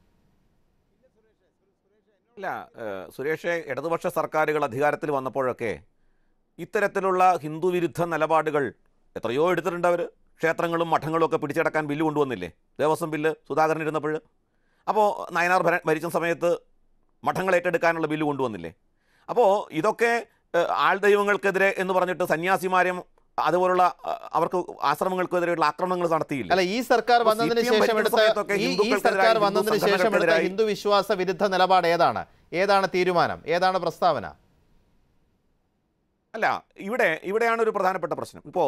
S6: ഇല്ല സുരേഷ്, ഇടതുപക്ഷ സർക്കാരുകൾ അധികാരത്തിൽ വന്നപ്പോഴൊക്കെ ഇത്തരത്തിലുള്ള ഹിന്ദു വിരുദ്ധ നിലപാടുകൾ എത്രയോ എടുത്തിട്ടുണ്ട്. അവർ ക്ഷേത്രങ്ങളും മഠങ്ങളും ഒക്കെ പിടിച്ചടക്കാൻ ബില്ല് കൊണ്ടുവന്നില്ലേ? ദേവസ്വം ബില്ല് സുധാകരൻ ഇരുന്നപ്പോൾ. അപ്പോൾ നയനാർ ഭര ഭരിച്ച സമയത്ത് മഠങ്ങൾ ഏറ്റെടുക്കാനുള്ള ബില്ല് കൊണ്ടുവന്നില്ലേ? അപ്പോൾ ഇതൊക്കെ ആൾ ദൈവങ്ങൾക്കെതിരെ എന്ന് പറഞ്ഞിട്ട് സന്യാസിമാരും അതുപോലുള്ള അവർക്ക് ആശ്രമങ്ങൾക്കെതിരെയുള്ള ആക്രമണങ്ങൾ നടത്തിയില്ല.
S1: അല്ല, ഈ സർക്കാർ വന്നതിന് ശേഷം എടുത്ത ഈ സർക്കാർ വന്നതിന് ശേഷം എടുത്ത ഹിന്ദു വിശ്വാസ വിരുദ്ധ നിലപാട് ഏതാണ്? ഏതാണ് തീരുമാനം? ഏതാണ് പ്രസ്താവന?
S6: അല്ല, ഇവിടെ ഇവിടെയാണ് ഒരു പ്രധാനപ്പെട്ട പ്രശ്നം. ഇപ്പോൾ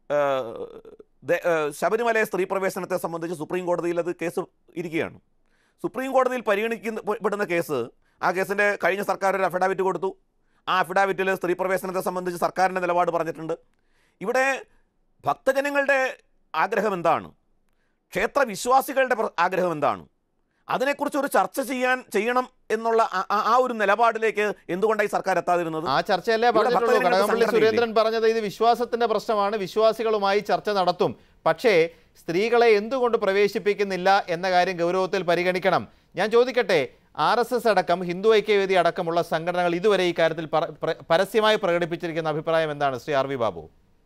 S6: ശബരിമല സ്ത്രീ പ്രവേശനത്തെ സംബന്ധിച്ച് സുപ്രീം കോടതിയിൽ അത് കേസ് ഇരിക്കുകയാണ്. സുപ്രീം കോടതിയിൽ പരിഗണിക്കുന്ന പെടുന്ന കേസ്, ആ കേസിൻ്റെ കഴിഞ്ഞ സർക്കാർ ഒരു അഫിഡാവിറ്റ് കൊടുത്തു. ആ അഫിഡാവിറ്റിൽ സ്ത്രീ പ്രവേശനത്തെ സംബന്ധിച്ച് സർക്കാരിൻ്റെ നിലപാട് പറഞ്ഞിട്ടുണ്ട്. ഇവിടെ ഭക്തജനങ്ങളുടെ ആഗ്രഹം എന്താണ്? ക്ഷേത്ര വിശ്വാസികളുടെ ആഗ്രഹം എന്താണ്? അതിനെക്കുറിച്ച് ഒരു ചർച്ച ചെയ്യാൻ ചെയ്യണം എന്നുള്ള ആ ഒരു നിലപാടിലേക്ക് എന്തുകൊണ്ടായി സർക്കാർ എത്താതിരുന്നത്?
S1: ആ ചർച്ചയല്ലേ പറഞ്ഞിട്ടുള്ളൂ. കടകംപള്ളി സുരേന്ദ്രൻ പറഞ്ഞത് ഇത് വിശ്വാസത്തിന്റെ പ്രശ്നമാണ്, വിശ്വാസികളുമായി ചർച്ച നടത്തും, പക്ഷേ സ്ത്രീകളെ എന്തുകൊണ്ട് പ്രവേശിപ്പിക്കുന്നില്ല എന്ന കാര്യം ഗൗരവത്തിൽ പരിഗണിക്കണം. ഞാൻ ചോദിക്കട്ടെ, ആർ എസ് എസ് അടക്കം ഹിന്ദു ഐക്യവേദി അടക്കമുള്ള സംഘടനകൾ ഇതുവരെ ഈ കാര്യത്തിൽ പരസ്യമായി പ്രകടിപ്പിച്ചിരിക്കുന്ന അഭിപ്രായം എന്താണ് ശ്രീ ആർ വി ബാബു?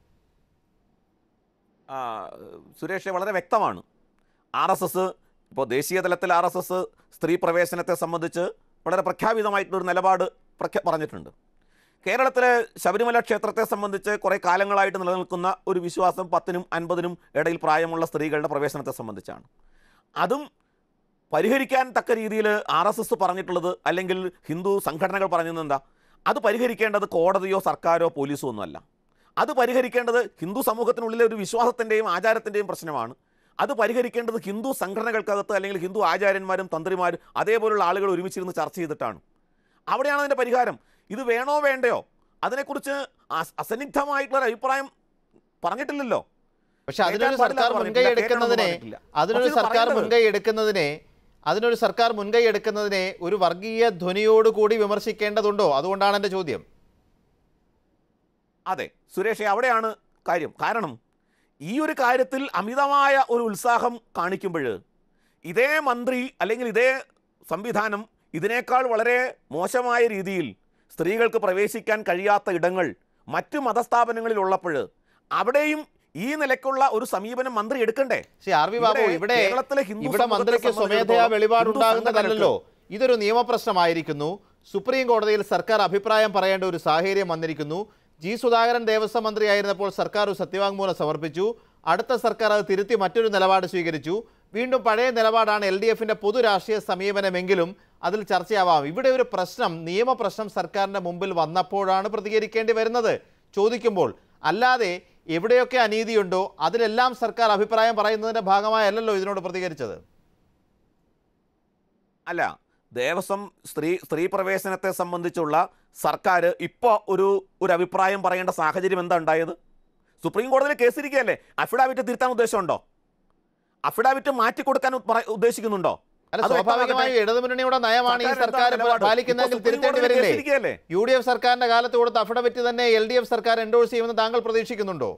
S6: സുരേഷ്, വളരെ വ്യക്തമാണ്. ആർ എസ് എസ് ഇപ്പോൾ ദേശീയ തലത്തിൽ ആർ എസ് എസ് സ്ത്രീ പ്രവേശനത്തെ സംബന്ധിച്ച് വളരെ പ്രഖ്യാപിതമായിട്ടൊരു നിലപാട് പ്രഖ്യാ പറഞ്ഞിട്ടുണ്ട്. കേരളത്തിലെ ശബരിമല ക്ഷേത്രത്തെ സംബന്ധിച്ച് കുറേ കാലങ്ങളായിട്ട് നിലനിൽക്കുന്ന ഒരു വിശ്വാസം പത്തിനും അൻപതിനും ഇടയിൽ പ്രായമുള്ള സ്ത്രീകളുടെ പ്രവേശനത്തെ സംബന്ധിച്ചാണ്. അതും പരിഹരിക്കാൻ തക്ക രീതിയിൽ ആർ എസ് എസ് പറഞ്ഞിട്ടുള്ളത്, അല്ലെങ്കിൽ ഹിന്ദു സംഘടനകൾ പറഞ്ഞത് എന്താ? അത് പരിഹരിക്കേണ്ടത് കോടതിയോ സർക്കാരോ പോലീസോ ഒന്നുമല്ല. അത് പരിഹരിക്കേണ്ടത് ഹിന്ദു സമൂഹത്തിനുള്ളിലെ ഒരു വിശ്വാസത്തിൻ്റെയും ആചാരത്തിൻ്റെയും പ്രശ്നമാണ്. അത് പരിഹരിക്കേണ്ടത് ഹിന്ദു സംഘടനകൾക്കകത്ത് അല്ലെങ്കിൽ ഹിന്ദു ആചാര്യന്മാരും തന്ത്രിമാരും അതേപോലുള്ള ആളുകൾ ഒരുമിച്ചിരുന്ന് ചർച്ച ചെയ്തിട്ടാണ്. അവിടെയാണ് അതിൻ്റെ പരിഹാരം. ഇത് വേണോ വേണ്ടയോ അതിനെക്കുറിച്ച് അസന്നിഗ്ധമായിട്ടുള്ള അഭിപ്രായം പറഞ്ഞിട്ടില്ലല്ലോ.
S1: പക്ഷെ അതിനൊരു സർക്കാർ മുൻകൈ എടുക്കുന്നതിനെ അതിനൊരു സർക്കാർ മുൻകൈ എടുക്കുന്നതിനെ അതിനൊരു സർക്കാർ മുൻകൈ എടുക്കുന്നതിനെ ഒരു വർഗീയ ധ്വനിയോടുകൂടി വിമർശിക്കേണ്ടതുണ്ടോ? അതുകൊണ്ടാണ് എൻ്റെ ചോദ്യം.
S6: അതെ സുരേഷ്, അവിടെയാണ് കാര്യം. കാരണം ഈ ഒരു കാര്യത്തിൽ അമിതമായ ഒരു ഉത്സാഹം കാണിക്കുമ്പോൾ ഇതേ മന്ത്രി അല്ലെങ്കിൽ ഇതേ സംവിധാനം ഇതിനേക്കാൾ വളരെ മോശമായ രീതിയിൽ സ്ത്രീകൾക്ക് പ്രവേശിക്കാൻ കഴിയാത്ത ഇടങ്ങൾ മറ്റു മതസ്ഥാപനങ്ങളിൽ ഉള്ളപ്പോൾ അവിടെയും ഈ നിലയ്ക്കുള്ള ഒരു സമീപനം മന്ത്രി എടുക്കണ്ടേ?
S1: ഇവിടെ ഇവിടെ മന്ത്രിക്ക് സ്വമേധയാ വെളിപാടുണ്ടാകുന്നതല്ലോ, ഇതൊരു നിയമപ്രശ്നമായിരിക്കുന്നു. സുപ്രീം കോടതിയിൽ സർക്കാർ അഭിപ്രായം പറയേണ്ട ഒരു സാഹചര്യം വന്നിരിക്കുന്നു. ജി സുധാകരൻ ദേവസ്വം മന്ത്രിയായിരുന്നപ്പോൾ സർക്കാർ ഒരു സത്യവാങ്മൂലം സമർപ്പിച്ചു. അടുത്ത സർക്കാർ അത് തിരുത്തി മറ്റൊരു നിലപാട് സ്വീകരിച്ചു. വീണ്ടും പഴയ നിലപാടാണ് എൽ ഡി എഫിൻ്റെ പൊതു രാഷ്ട്രീയ സമീപനമെങ്കിലും അതിൽ ചർച്ചയാവാം. ഇവിടെ ഒരു പ്രശ്നം, നിയമപ്രശ്നം സർക്കാരിൻ്റെ മുമ്പിൽ വന്നപ്പോഴാണ് പ്രതികരിക്കേണ്ടി വരുന്നത് ചോദിക്കുമ്പോൾ. അല്ലാതെ എവിടെയൊക്കെ അനീതിയുണ്ടോ അതിലെല്ലാം സർക്കാർ അഭിപ്രായം പറയുന്നതിൻ്റെ ഭാഗമായല്ലോ ഇതിനോട് പ്രതികരിച്ചത്.
S6: അല്ല ദേവസ്വം സ്ത്രീ സ്ത്രീ പ്രവേശനത്തെ സംബന്ധിച്ചുള്ള സർക്കാർ ഇപ്പോൾ ഒരു ഒരു അഭിപ്രായം പറയേണ്ട സാഹചര്യം എന്താ ഉണ്ടായത്? സുപ്രീം കോടതിയിൽ കേസിരിക്കുകയല്ലേ. അഫിഡാവിറ്റ് തിരുത്താൻ ഉദ്ദേശമുണ്ടോ? അഫിഡാവിറ്റ് മാറ്റിക്കൊടുക്കാൻ ഉദ്ദേശിക്കുന്നുണ്ടോ?
S1: അല്ല, സ്വാഭാവികമായും ഇടതുമുന്നണിയുടെ നയമാണ് ഈ സർക്കാർ പാലിക്കുന്നതെങ്കിൽ തിരുത്തേണ്ടി വരില്ലേ? യു ഡി എഫ് സർക്കാരിന്റെ കാലത്ത് കൊടുത്ത അഫിഡവിറ്റ് തന്നെ എൽ ഡി എഫ് സർക്കാർ എൻഡോഴ്സ് ചെയ്യുമെന്ന് താങ്കൾ പ്രതീക്ഷിക്കുന്നുണ്ടോ?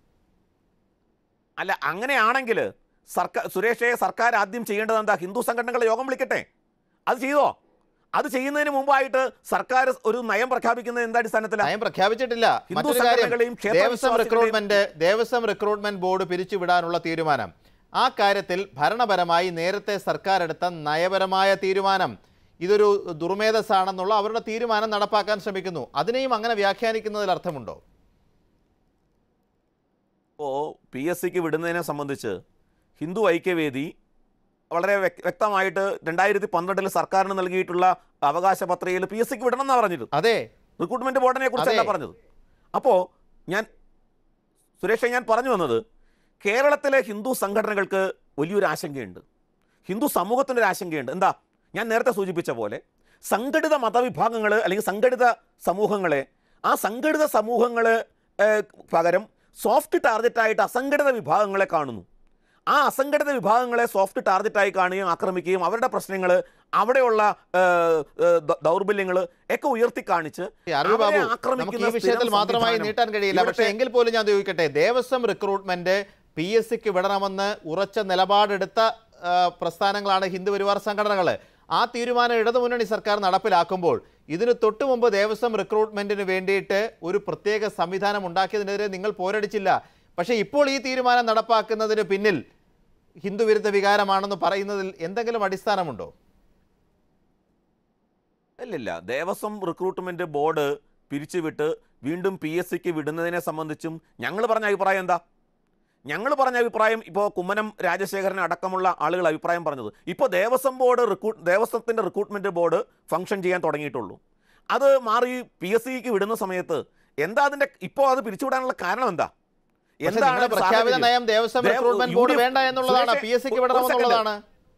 S6: അല്ല, അങ്ങനെയാണെങ്കിൽ സർക്കാർ സുരേഷെ സർക്കാർ ആദ്യം ചെയ്യേണ്ടത് എന്താ? ഹിന്ദു സംഘടനകളുടെ യോഗം വിളിക്കട്ടെ. അത് ചെയ്തോ? അത് ചെയ്യുന്നതിന് മുമ്പായിട്ട് സർക്കാർ ഒരു നയം പ്രഖ്യാപിക്കുന്നത് എന്താ അടിസ്ഥാനത്തിലാണ്?
S1: നയം പ്രഖ്യാപിച്ചിട്ടില്ല. മറ്റൊരു കാര്യം, Devaswom recruitment Devaswom recruitment board പിരിച്ചുവിടാനുള്ള തീരുമാനം, ആ കാര്യത്തിൽ ഭരണപരമായി നേരത്തെ സർക്കാർ എടുത്ത നയപരമായ തീരുമാനം ഇതൊരു ദുർമേധസ്സാണെന്നുള്ള അവരുടെ തീരുമാനം നടപ്പാക്കാൻ ശ്രമിക്കുന്നു. അതിനെയും അങ്ങനെ വ്യാഖ്യാനിക്കുന്നതിൽ അർത്ഥമുണ്ടോ?
S6: ഇപ്പോൾ പി എസ് സിക്ക് വിടുന്നതിനെ സംബന്ധിച്ച് ഹിന്ദു ഐക്യവേദി വളരെ വ്യക്തമായിട്ട് രണ്ടായിരത്തി പന്ത്രണ്ടിൽ സർക്കാരിന് നൽകിയിട്ടുള്ള അവകാശ പത്രികയിൽ പി എസ് സിക്ക് വിടണം എന്നാണ് പറഞ്ഞത്.
S1: അതെ,
S6: റിക്രൂട്ട്മെന്റ് ബോർഡിനെ കുറിച്ചല്ല പറഞ്ഞത്. അപ്പോൾ ഞാൻ സുരേഷ് ഞാൻ പറഞ്ഞു വന്നത്, കേരളത്തിലെ ഹിന്ദു സംഘടനകൾക്ക് വലിയൊരു ആശങ്കയുണ്ട്, ഹിന്ദു സമൂഹത്തിൻ്റെ ഒരു ആശങ്കയുണ്ട്. എന്താ? ഞാൻ നേരത്തെ സൂചിപ്പിച്ച പോലെ സംഘടിത മതവിഭാഗങ്ങൾ അല്ലെങ്കിൽ സംഘടിത സമൂഹങ്ങളെ ആ സംഘടിത സമൂഹങ്ങൾ പകരം സോഫ്റ്റ് ടാർഗറ്റായിട്ട് അസംഘടിത വിഭാഗങ്ങളെ കാണുന്നു. ആ അസംഘടിത വിഭാഗങ്ങളെ സോഫ്റ്റ് ടാർഗറ്റായി കാണുകയും ആക്രമിക്കുകയും അവരുടെ പ്രശ്നങ്ങൾ അവിടെയുള്ള ദൗർബല്യങ്ങൾ ഒക്കെ ഉയർത്തി കാണിച്ച്
S1: ഈ വിഷയത്തിൽ മാത്രമായി നീട്ടാൻ കഴിയില്ല. പക്ഷേ എങ്കിൽ പോലും ഞാൻ ചോദിക്കട്ടെ, ദേവസ്വം റിക്രൂട്ട്മെന്റ് പി എസ് സിക്ക് വിടണമെന്ന് ഉറച്ച നിലപാടെടുത്ത പ്രസ്ഥാനങ്ങളാണ് ഹിന്ദു പരിവാർ സംഘടനകൾ. ആ തീരുമാനം ഇടതുമുന്നണി സർക്കാർ നടപ്പിലാക്കുമ്പോൾ ഇതിന് തൊട്ടു മുമ്പ് ദേവസ്വം റിക്രൂട്ട്മെന്റിന് വേണ്ടിയിട്ട് ഒരു പ്രത്യേക സംവിധാനം ഉണ്ടാക്കിയതിനെതിരെ നിങ്ങൾ പോരടിച്ചില്ല. പക്ഷേ ഇപ്പോൾ ഈ തീരുമാനം നടപ്പാക്കുന്നതിന് പിന്നിൽ ഹിന്ദുവിരുദ്ധ വികാരമാണെന്ന് പറയുന്നതിൽ എന്തെങ്കിലും അടിസ്ഥാനമുണ്ടോ?
S6: ഇല്ലില്ല. ദേവസ്വം റിക്രൂട്ട്മെന്റ് ബോർഡ് പിരിച്ചുവിട്ട് വീണ്ടും പി എസ് സിക്ക് വിടുന്നതിനെ സംബന്ധിച്ചും ഞങ്ങൾ പറഞ്ഞ അഭിപ്രായം എന്താ? ഞങ്ങൾ പറഞ്ഞ അഭിപ്രായം ഇപ്പോൾ കുമ്മനം രാജശേഖരൻ അടക്കമുള്ള ആളുകൾ അഭിപ്രായം പറഞ്ഞത്, ഇപ്പോൾ ദേവസ്വം ബോർഡ് റിക്രൂട്ട് ദേവസ്വത്തിൻ്റെ റിക്രൂട്ട്മെന്റ് ബോർഡ് ഫംഗ്ഷൻ ചെയ്യാൻ തുടങ്ങിയിട്ടുള്ളൂ. അത് മാറി പി എസ് സിക്ക് വിടുന്ന സമയത്ത് എന്താ അതിൻ്റെ ഇപ്പോൾ അത് പിരിച്ചുവിടാനുള്ള കാരണം എന്താ?
S1: എന്താണ് പ്രഖ്യാപിത നയം? ദേവസ്വം റിക്രൂട്ട്മെന്റ് ബോർഡ് വേണ്ട എന്നുള്ളതാണ്, പി എസ് സിക്ക് വിടണമെന്നുള്ളതാണ്.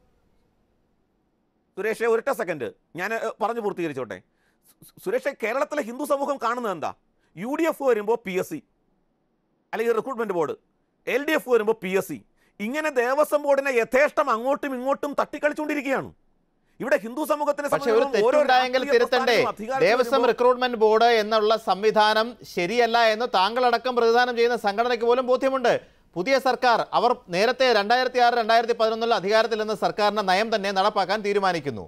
S6: സുരേഷ് ഒരൊറ്റ സെക്കൻഡ് ഞാൻ പറഞ്ഞു പൂർത്തീകരിച്ചോട്ടെ. സുരേഷ്, കേരളത്തിലെ ഹിന്ദു സമൂഹം കാണുന്നത് എന്താ? യു ഡി എഫ് വരുമ്പോൾ പി എസ് സി അല്ലെങ്കിൽ recruitment board, L D F വരുമ്പോൾ പി എസ് സി, ഇങ്ങനെ ദേവസ്വം ബോർഡിനെ യഥേഷ്ടം അങ്ങോട്ടും ഇങ്ങോട്ടും തട്ടിക്കളിച്ചുകൊണ്ടിരിക്കുകയാണ് ഇവിടെ ഹിന്ദു സമൂഹത്തിന്.
S1: പക്ഷേ ഒരു തെറ്റുണ്ടായെങ്കിൽ തിരുത്തണ്ടേ? ദേവസ്വം റിക്രൂട്ട്മെന്റ് ബോർഡ് എന്നുള്ള സംവിധാനം ശരിയല്ല എന്ന് താങ്കളടക്കം പ്രതിദാനം ചെയ്യുന്ന സംഘടനയ്ക്ക് പോലും ബോധ്യമുണ്ട്. പുതിയ സർക്കാർ അവർ നേരത്തെ രണ്ടായിരത്തി ആറ് രണ്ടായിരത്തി പതിനൊന്നിൽ അധികാരത്തിൽ നിന്ന് സർക്കാരിന്റെ നയം തന്നെ നടപ്പാക്കാൻ തീരുമാനിക്കുന്നു.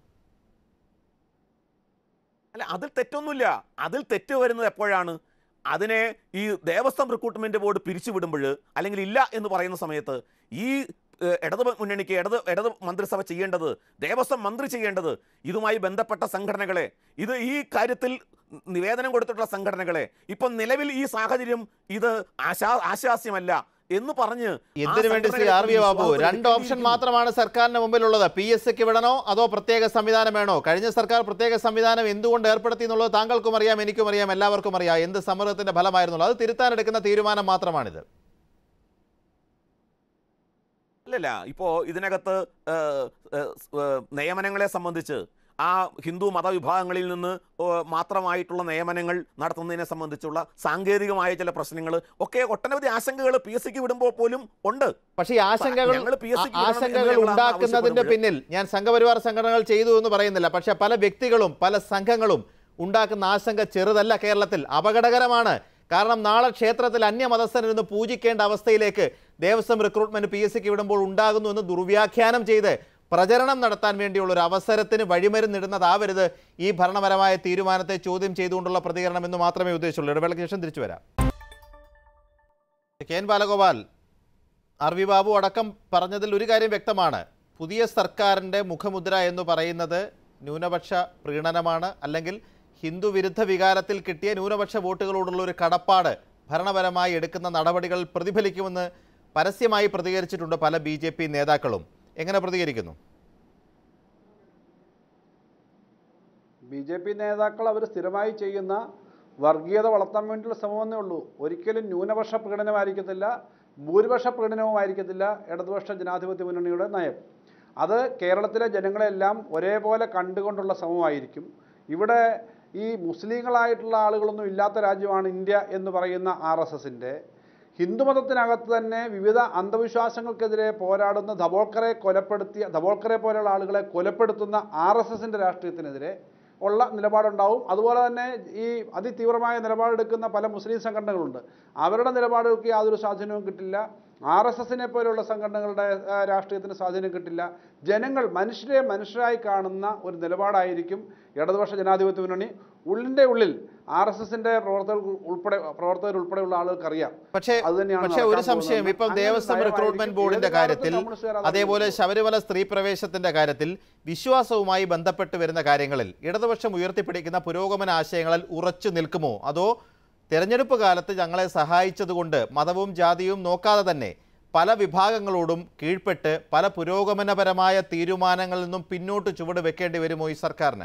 S6: അല്ല, അതിൽ തെറ്റൊന്നുമില്ല. അതിൽ തെറ്റ് വരുന്നത് എപ്പോഴാണ്? അതിനെ ഈ ദേവസ്വം റിക്രൂട്ട്മെന്റ് ബോർഡ് പിരിച്ചുവിടുമ്പോൾ അല്ലെങ്കിൽ ഇല്ല എന്ന് പറയുന്ന സമയത്ത് ഈ ഇടത് മുന്നണിക്ക് ഇടത് ഇടത് മന്ത്രിസഭ ചെയ്യേണ്ടത്, ദേവസ്വം മന്ത്രി ചെയ്യേണ്ടത് ഇതുമായി ബന്ധപ്പെട്ട സംഘടനകളെ, ഇത് ഈ കാര്യത്തിൽ നിവേദനം കൊടുത്തിട്ടുള്ള സംഘടനകളെ ഇപ്പം നിലവിൽ ഈ സാഹചര്യം ഇത് ആശാ ആശാസ്യമല്ല എന്ന് പറഞ്ഞ്
S1: എന്തിനു വേണ്ടി ശ്രീ ആർ വി ബാബു, രണ്ട് ഓപ്ഷൻ മാത്രമാണ് സർക്കാരിന് മുമ്പിലുള്ളത്. പി എസ് സിക്ക് വിടണോ അതോ പ്രത്യേക സംവിധാനം വേണോ? കഴിഞ്ഞ സർക്കാർ പ്രത്യേക സംവിധാനം എന്തുകൊണ്ട് ഏർപ്പെടുത്തി എന്നുള്ളത് താങ്കൾക്കും അറിയാം, എനിക്കും അറിയാം, എല്ലാവർക്കും അറിയാം. എന്ത് സമ്മർദ്ദത്തിന്റെ ഫലമായിരുന്നുള്ളൂ? അത് തിരുത്താനെടുക്കുന്ന തീരുമാനം മാത്രമാണിത്.
S6: അല്ലല്ല, ഇപ്പോൾ ഇതിനകത്ത് നിയമനങ്ങളെ സംബന്ധിച്ച് ആ ഹിന്ദു മതവിഭാഗങ്ങളിൽ നിന്ന് മാത്രമായിട്ടുള്ള നിയമനങ്ങൾ നടത്തുന്നതിനെ സംബന്ധിച്ചുള്ള സാങ്കേതികമായ ചില പ്രശ്നങ്ങൾ ഒക്കെ ഒട്ടനവധി ആശങ്കകൾ പി എസ് സിക്ക് വിടുമ്പോൾ പോലും ഉണ്ട്.
S1: പക്ഷേ ഈ ആശങ്കകൾ ആശങ്കകൾ ഉണ്ടാക്കുന്നതിന്റെ പിന്നിൽ ഞാൻ സംഘപരിവാർ സംഘടനകൾ ചെയ്തു എന്ന് പറയുന്നില്ല. പക്ഷേ പല വ്യക്തികളും പല സംഘങ്ങളും ഉണ്ടാക്കുന്ന ആശങ്ക ചെറുതല്ല, കേരളത്തിൽ അപകടകരമാണ്. കാരണം നാളെ ക്ഷേത്രത്തിൽ അന്യമതസ്ഥനിരുന്ന് പൂജിക്കേണ്ട അവസ്ഥയിലേക്ക് ദേവസ്വം റിക്രൂട്ട്മെന്റ് പി എസ് സിക്ക് വിടുമ്പോൾ ഉണ്ടാകുന്നു എന്ന് ദുർവ്യാഖ്യാനം ചെയ്ത് പ്രചരണം നടത്താൻ വേണ്ടിയുള്ള ഒരു അവസരത്തിന് വഴിമരുന്നിടുന്നതാവരുത് ഈ ഭരണപരമായ തീരുമാനത്തെ ചോദ്യം ചെയ്തുകൊണ്ടുള്ള പ്രതികരണം എന്ന് മാത്രമേ ഉദ്ദേശിച്ചുള്ളൂ. ഇടവേളയ്ക്ക് ശേഷം തിരിച്ചു വരാം. K N Balagopal, R V Babu അടക്കം പറഞ്ഞതിൽ ഒരു കാര്യം വ്യക്തമാണ്. പുതിയ സർക്കാരിൻ്റെ മുഖമുദ്ര എന്ന് പറയുന്നത് ന്യൂനപക്ഷ പ്രീണനമാണ്, അല്ലെങ്കിൽ ഹിന്ദു വിരുദ്ധ വികാരത്തിൽ കിട്ടിയ ന്യൂനപക്ഷ വോട്ടുകളോടുള്ള ഒരു കടപ്പാട് ഭരണപരമായി എടുക്കുന്ന നടപടികൾ പ്രതിഫലിക്കുമെന്ന് പരസ്യമായി പ്രതികരിച്ചിട്ടുണ്ട് പല ബി ജെ പി നേതാക്കളും. എങ്ങനെ പ്രതികരിക്കുന്നു?
S5: ബി ജെ പി നേതാക്കൾ അവർ സ്ഥിരമായി ചെയ്യുന്ന വർഗീയത വളർത്താൻ വേണ്ടിയുള്ള ശ്രമമെന്നേ ഉള്ളൂ. ഒരിക്കലും ന്യൂനപക്ഷ പ്രീണനമായിരിക്കത്തില്ല, ഭൂരിപക്ഷ പ്രീണനവുമായിരിക്കത്തില്ല ഇടതുപക്ഷ ജനാധിപത്യ മുന്നണിയുടെ നയം. അത് കേരളത്തിലെ ജനങ്ങളെല്ലാം ഒരേപോലെ കണ്ടുകൊണ്ടുള്ള ശ്രമമായിരിക്കും. ഇവിടെ ഈ മുസ്ലിങ്ങളായിട്ടുള്ള ആളുകളൊന്നും ഇല്ലാത്ത രാജ്യമാണ് ഇന്ത്യ എന്ന് പറയുന്ന ആർ എസ് എസിൻ്റെ ഹിന്ദുമതത്തിനകത്ത് തന്നെ വിവിധ അന്ധവിശ്വാസങ്ങൾക്കെതിരെ പോരാടുന്ന ധബോൾക്കറെ കൊലപ്പെടുത്തിയ ധബോൾക്കറെ പോലെയുള്ള ആളുകളെ കൊലപ്പെടുത്തുന്ന ആർ എസ് എസിൻ്റെ രാഷ്ട്രീയത്തിനെതിരെ ഉള്ള നിലപാടുണ്ടാവും. അതുപോലെ തന്നെ ഈ അതിതീവ്രമായ നിലപാടെടുക്കുന്ന പല മുസ്ലിം സംഘടനകളുണ്ട്. അവരുടെ നിലപാടുകൾക്ക് യാതൊരു സ്വാധീനവും കിട്ടില്ല. ആർ എസ് എസിനെ പോലെയുള്ള സംഘടനകളുടെ രാഷ്ട്രീയത്തിന് സ്വാധീനം കിട്ടില്ല. ജനങ്ങൾ മനുഷ്യരെ മനുഷ്യരായി കാണുന്ന ഒരു നിലപാടായിരിക്കും ഇടതുപക്ഷ ജനാധിപത്യ മുന്നണി. ഉള്ളിൻ്റെ ഉള്ളിൽ ആർ എസ് എസിന്റെ പ്രവർത്തകർ ഉൾപ്പെടെ പ്രവർത്തകർ ഉൾപ്പെടെയുള്ള ആളുകൾക്ക് അറിയാം.
S1: പക്ഷേ പക്ഷേ ഒരു സംശയം, ഇപ്പം ദേവസ്വം റിക്രൂട്ട്മെന്റ് ബോർഡിന്റെ കാര്യത്തിൽ, അതേപോലെ ശബരിമല സ്ത്രീ പ്രവേശത്തിന്റെ കാര്യത്തിൽ വിശ്വാസവുമായി ബന്ധപ്പെട്ട് വരുന്ന കാര്യങ്ങളിൽ ഇടതുപക്ഷം ഉയർത്തിപ്പിടിക്കുന്ന പുരോഗമന ആശയങ്ങളിൽ ഉറച്ചു നിൽക്കുമോ, അതോ തെരഞ്ഞെടുപ്പ് കാലത്ത് ഞങ്ങളെ സഹായിച്ചതുകൊണ്ട് മതവും ജാതിയും നോക്കാതെ തന്നെ പല വിഭാഗങ്ങളോടും കീഴ്പ്പെട്ട് പല പുരോഗമനപരമായ തീരുമാനങ്ങളിൽ നിന്നും പിന്നോട്ട് ചുവട് വെക്കേണ്ടി വരുമോ ഈ സർക്കാരിന്?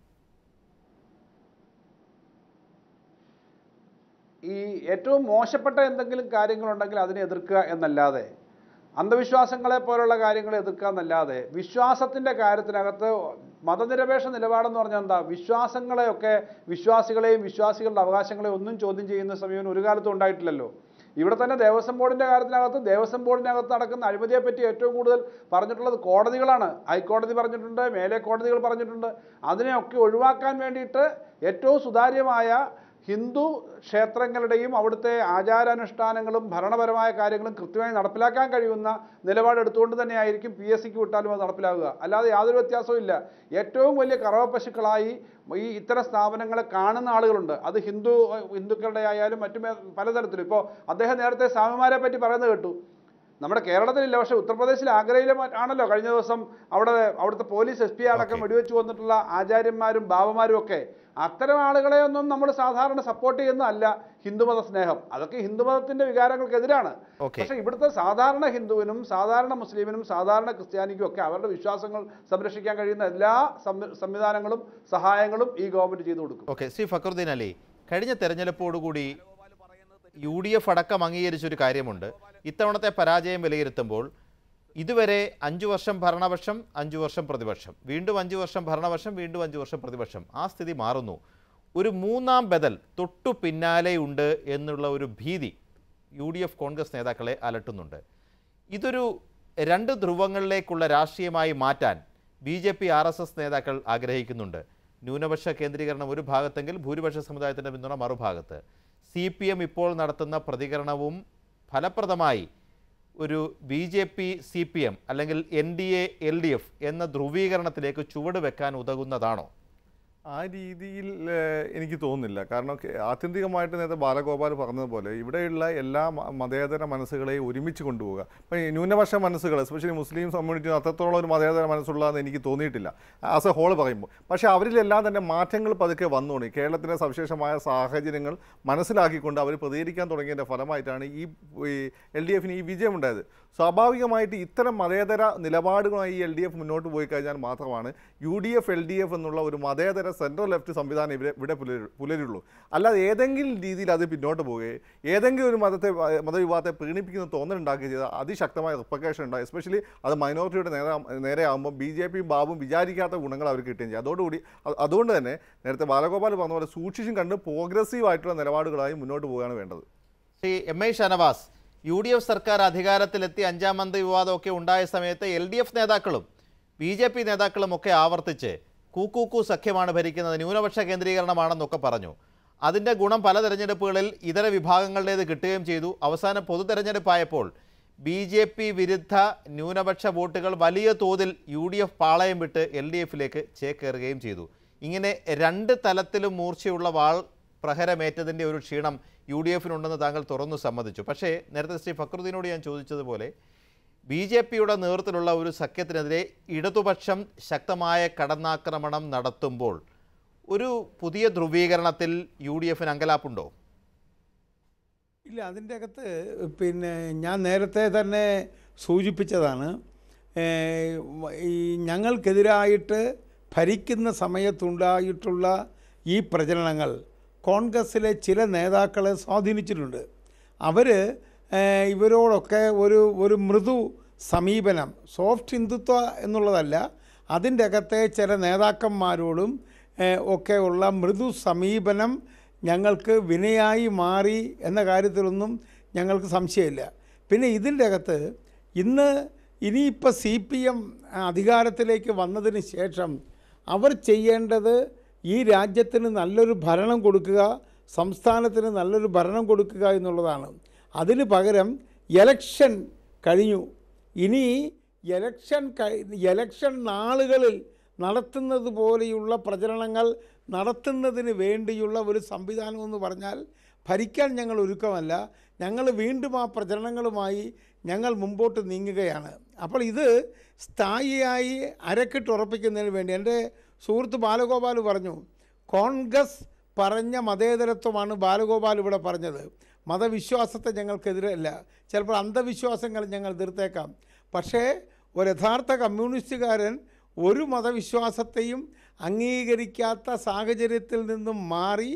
S5: ഈ ഏറ്റവും മോശപ്പെട്ട എന്തെങ്കിലും കാര്യങ്ങളുണ്ടെങ്കിൽ അതിനെ എതിർക്കുക എന്നല്ലാതെ, അന്ധവിശ്വാസങ്ങളെ പോലുള്ള കാര്യങ്ങളെ എതിർക്കുക എന്നല്ലാതെ, വിശ്വാസത്തിൻ്റെ കാര്യത്തിനകത്ത് മതനിരപേക്ഷ നിലപാടെന്ന് പറഞ്ഞാൽ എന്താ, വിശ്വാസങ്ങളെയൊക്കെ വിശ്വാസികളെയും വിശ്വാസികളുടെ അവകാശങ്ങളെയും ഒന്നും ചോദ്യം ചെയ്യുന്ന സമയം ഒരു കാലത്തും ഉണ്ടായിട്ടില്ലല്ലോ. ഇവിടെ തന്നെ ദേവസ്വം ബോർഡിൻ്റെ കാര്യത്തിനകത്ത് ദേവസ്വം ബോർഡിനകത്ത് നടക്കുന്ന അഴിമതിയെപ്പറ്റി ഏറ്റവും കൂടുതൽ പറഞ്ഞിട്ടുള്ളത് കോടതികളാണ്. ഹൈക്കോടതി പറഞ്ഞിട്ടുണ്ട്, മേലെ കോടതികൾ പറഞ്ഞിട്ടുണ്ട്. അതിനെയൊക്കെ ഒഴിവാക്കാൻ വേണ്ടിയിട്ട് ഏറ്റവും സുതാര്യമായ ഹിന്ദു ക്ഷേത്രങ്ങളുടെയും അവിടുത്തെ ആചാരാനുഷ്ഠാനങ്ങളും ഭരണപരമായ കാര്യങ്ങളും കൃത്യമായി നടപ്പിലാക്കാൻ കഴിയുന്ന നിലപാടെടുത്തുകൊണ്ട് തന്നെയായിരിക്കും പി എസ് സിക്ക് വിട്ടാലും അത് നടപ്പിലാവുക. അല്ലാതെ യാതൊരു വ്യത്യാസവും ഇല്ല. ഏറ്റവും വലിയ കറവപ്പശുക്കളായി ഈ ഇത്തരം സ്ഥാപനങ്ങളെ കാണുന്ന ആളുകളുണ്ട്. അത് ഹിന്ദു ഹിന്ദുക്കളുടെ ആയാലും മറ്റു പലതരത്തിലും. ഇപ്പോൾ അദ്ദേഹം നേരത്തെ സ്വാമിമാരെ പറ്റി പറയുന്നത് കേട്ടു. നമ്മുടെ കേരളത്തിലില്ല, പക്ഷേ ഉത്തർപ്രദേശിൽ ആഗ്രയിലെ ആണല്ലോ കഴിഞ്ഞ ദിവസം അവിടെ അവിടുത്തെ പോലീസ് എസ് പി അടക്കം വെടിവെച്ച് വന്നിട്ടുള്ള ആചാര്യന്മാരും ബാബമാരും ഒക്കെ. അത്തരം ആളുകളെയൊന്നും നമ്മൾ സാധാരണ സപ്പോർട്ട് ചെയ്യുന്നതല്ല ഹിന്ദുമത സ്നേഹം. അതൊക്കെ ഹിന്ദുമതത്തിന്റെ വികാരങ്ങൾക്കെതിരാണ്. പക്ഷേ ഇവിടുത്തെ സാധാരണ ഹിന്ദുവിനും സാധാരണ മുസ്ലിമിനും സാധാരണ ക്രിസ്ത്യാനിക്കും ഒക്കെ അവരുടെ വിശ്വാസങ്ങൾ സംരക്ഷിക്കാൻ കഴിയുന്ന എല്ലാ സംവിധാനങ്ങളും സഹായങ്ങളും ഈ ഗവൺമെന്റ് ചെയ്തു കൊടുക്കും.
S1: ഓക്കെ, ശ്രീ ഫക്രുദ്ദീൻ അലി, കഴിഞ്ഞ തെരഞ്ഞെടുപ്പോടുകൂടി യു ഡി എഫ് അടക്കം അംഗീകരിച്ചൊരു കാര്യമുണ്ട്. ഇത്തവണത്തെ പരാജയം വിലയിരുത്തുമ്പോൾ ഇതുവരെ അഞ്ചു വർഷം ഭരണപക്ഷം, അഞ്ചു വർഷം പ്രതിപക്ഷം, വീണ്ടും അഞ്ചു വർഷം ഭരണപക്ഷം, വീണ്ടും അഞ്ചു വർഷം പ്രതിപക്ഷം, ആ സ്ഥിതി മാറുന്നു. ഒരു മൂന്നാം ബദൽ തൊട്ടു പിന്നാലെയുണ്ട് എന്നുള്ള ഒരു ഭീതി യു ഡി എഫ് കോൺഗ്രസ് നേതാക്കളെ അലട്ടുന്നുണ്ട്. ഇതൊരു രണ്ട് ധ്രുവങ്ങളിലേക്കുള്ള രാഷ്ട്രീയമായി മാറ്റാൻ B J P R S S നേതാക്കൾ ആഗ്രഹിക്കുന്നുണ്ട്. ന്യൂനപക്ഷ കേന്ദ്രീകരണം ഒരു ഭാഗത്തെങ്കിൽ ഭൂരിപക്ഷ സമുദായത്തിൻ്റെ പിന്തുണ മറുഭാഗത്ത്. സി പി എം ഇപ്പോൾ നടത്തുന്ന പ്രതികരണവും ഫലപ്രദമായി ഒരു B J P C P M അല്ലെങ്കിൽ N D A L D F എന്ന ധ്രുവീകരണത്തിലേക്ക് ചുവട് വെക്കാൻ ഉതകുന്നതാണോ?
S7: ആ രീതിയിൽ എനിക്ക് തോന്നുന്നില്ല. കാരണം ആത്യന്തികമായിട്ട് നേരത്തെ ബാലഗോപാൽ പറഞ്ഞതുപോലെ ഇവിടെയുള്ള എല്ലാ മതേതര മനസ്സുകളെയും ഒരുമിച്ച് കൊണ്ടുപോകുക. ഇപ്പം ന്യൂനപക്ഷ മനസ്സുകൾ, എസ്പെഷ്യലി മുസ്ലിം കമ്മ്യൂണിറ്റി അത്രത്തോളം ഒരു മതേതര മനസ്സുള്ളതെന്ന് എനിക്ക് തോന്നിയിട്ടില്ല ആസ് എ ഹോൾ പറയുമ്പോൾ. പക്ഷേ അവരിലെല്ലാം തന്നെ മാറ്റങ്ങൾ പതുക്കെ വന്നു തുടങ്ങി. കേരളത്തിലെ സവിശേഷമായ സാഹചര്യങ്ങൾ മനസ്സിലാക്കിക്കൊണ്ട് അവർ പ്രതികരിക്കാൻ തുടങ്ങിയതിൻ്റെ ഫലമായിട്ടാണ് ഈ എൽ ഡി എഫിന് ഈ വിജയമുണ്ടായത്. സ്വാഭാവികമായിട്ട് ഇത്തരം മതേതര നിലപാടുകളുമായി ഈ എൽ ഡി എഫ് മുന്നോട്ട് പോയി കഴിഞ്ഞാൽ മാത്രമാണ് U D F L D F എന്നുള്ള ഒരു മതേതര സെൻട്രൽ ലെഫ്റ്റ് സംവിധാനം ഇവിടെ ഇവിടെ പുലരു പുലരുള്ളൂ. അല്ലാതെ ഏതെങ്കിലും രീതിയിൽ അത് പിന്നോട്ട് പോവുകയും ഏതെങ്കിലും ഒരു മതത്തെ മതവിഭാഗത്തെ പ്രീണിപ്പിക്കുന്ന തോന്നലുണ്ടാക്കുകയും ചെയ്താൽ അതിശക്തമായ റിപ്പക്കേഷൻ ഉണ്ടാകും. എസ്പെഷ്യലി അത് മൈനോറിറ്റിയുടെ നേരെ നേരെ ആകുമ്പോൾ ബി ജെ പിയും ബാബും വിചാരിക്കാത്ത ഗുണങ്ങൾ അവർക്ക് കിട്ടുകയും ചെയ്യും. അതോടുകൂടി അതുകൊണ്ട് തന്നെ നേരത്തെ ബാലഗോപാൽ പറഞ്ഞ പോലെ സൂക്ഷിച്ചും കണ്ട് പ്രോഗ്രസീവ് ആയിട്ടുള്ള നിലപാടുകളായി മുന്നോട്ട് പോവുകയാണ് വേണ്ടത്.
S1: Shri M I Shanavas, U D F സർക്കാർ അധികാരത്തിലെത്തി അഞ്ചാം മന്ത്രി വിവാദമൊക്കെ ഉണ്ടായ സമയത്ത് എൽ ഡി എഫ് നേതാക്കളും ബി ജെ പി നേതാക്കളും ഒക്കെ ആവർത്തിച്ച് കൂക്കൂക്കു സഖ്യമാണ് ഭരിക്കുന്നത്, ന്യൂനപക്ഷ കേന്ദ്രീകരണമാണെന്നൊക്കെ പറഞ്ഞു. അതിൻ്റെ ഗുണം പല തെരഞ്ഞെടുപ്പുകളിൽ ഇതര വിഭാഗങ്ങളുടേത് കിട്ടുകയും ചെയ്തു. അവസാന പൊതു തെരഞ്ഞെടുപ്പായപ്പോൾ ബി ജെ പി വിരുദ്ധ ന്യൂനപക്ഷ വോട്ടുകൾ വലിയ തോതിൽ യു ഡി എഫ് പാളയം വിട്ട് എൽ ഡി എഫിലേക്ക് ചേക്കേറുകയും ചെയ്തു. ഇങ്ങനെ രണ്ട് തലത്തിലും മൂർച്ചയുള്ള വാൾ പ്രഹരമേറ്റതിൻ്റെ ഒരു ക്ഷീണം യു ഡി എഫിനുണ്ടെന്ന് താങ്കൾ തുറന്നു സമ്മതിച്ചു. പക്ഷേ നേരത്തെ ശ്രീ ഫക്രുദ്ദീനോട് ഞാൻ ചോദിച്ചതുപോലെ ബി ജെ പിയുടെ നേതൃത്വത്തിലുള്ള ഒരു സഖ്യത്തിനെതിരെ ഇടതുപക്ഷം ശക്തമായ കടന്നാക്രമണം നടത്തുമ്പോൾ ഒരു പുതിയ ധ്രുവീകരണത്തിൽ യു ഡി എഫിന് അങ്കലാപ്പുണ്ടോ?
S8: ഇല്ല, അതിൻ്റെ അകത്ത് പിന്നെ ഞാൻ നേരത്തെ തന്നെ സൂചിപ്പിച്ചതാണ്. ഈ ഞങ്ങൾക്കെതിരായിട്ട് ഭരിക്കുന്ന സമയത്തുണ്ടായിട്ടുള്ള ഈ പ്രചരണങ്ങൾ കോൺഗ്രസ്സിലെ ചില നേതാക്കളെ സ്വാധീനിച്ചിട്ടുണ്ട്. അവർ ഇവരോടൊക്കെ ഒരു ഒരു മൃദു സമീപനം, സോഫ്റ്റ് ഹിന്ദുത്വ എന്നുള്ളതല്ല, അതിൻ്റെ അകത്തെ ചില നേതാക്കന്മാരോടും ഒക്കെ ഉള്ള മൃദു സമീപനം ഞങ്ങൾക്ക് വിനയായി മാറി എന്ന കാര്യത്തിലൊന്നും ഞങ്ങൾക്ക് സംശയമില്ല. പിന്നെ ഇതിൻ്റെ അകത്ത് ഇന്ന് ഇനിയിപ്പോൾ സി പി എം അധികാരത്തിലേക്ക് വന്നതിന് ശേഷം അവർ ചെയ്യേണ്ടത് ഈ രാജ്യത്തിന് നല്ലൊരു ഭരണം കൊടുക്കുക, സംസ്ഥാനത്തിന് നല്ലൊരു ഭരണം കൊടുക്കുക എന്നുള്ളതാണ്. അതിന് പകരം എലക്ഷൻ കഴിഞ്ഞു. ഇനി എലക്ഷൻ എലക്ഷൻ നാളുകളിൽ നടത്തുന്നത് പോലെയുള്ള പ്രചരണങ്ങൾ നടത്തുന്നതിന് വേണ്ടിയുള്ള ഒരു സംവിധാനം എന്ന് പറഞ്ഞാൽ ഭരിക്കാൻ ഞങ്ങൾ ഒരുക്കമല്ല. ഞങ്ങൾ വീണ്ടും ആ പ്രചരണങ്ങളുമായി ഞങ്ങൾ മുമ്പോട്ട് നീങ്ങുകയാണ്. അപ്പോൾ ഇത് സ്ഥായിയായി അരക്കിട്ടുറപ്പിക്കുന്നതിന് വേണ്ടി എൻ്റെ സുഹൃത്ത് ബാലഗോപാൽ പറഞ്ഞു, കോൺഗ്രസ് പറഞ്ഞ മതേതരത്വമാണ് ബാലഗോപാൽ ഇവിടെ പറഞ്ഞത്. മതവിശ്വാസത്തെ ഞങ്ങൾക്കെതിരല്ല, ചിലപ്പോൾ അന്ധവിശ്വാസങ്ങൾ ഞങ്ങൾ എതിർത്തേക്കാം. പക്ഷേ ഒരു യഥാർത്ഥ കമ്മ്യൂണിസ്റ്റുകാരൻ ഒരു മതവിശ്വാസത്തെയും അംഗീകരിക്കാത്ത സാഹചര്യത്തിൽ നിന്നും മാറി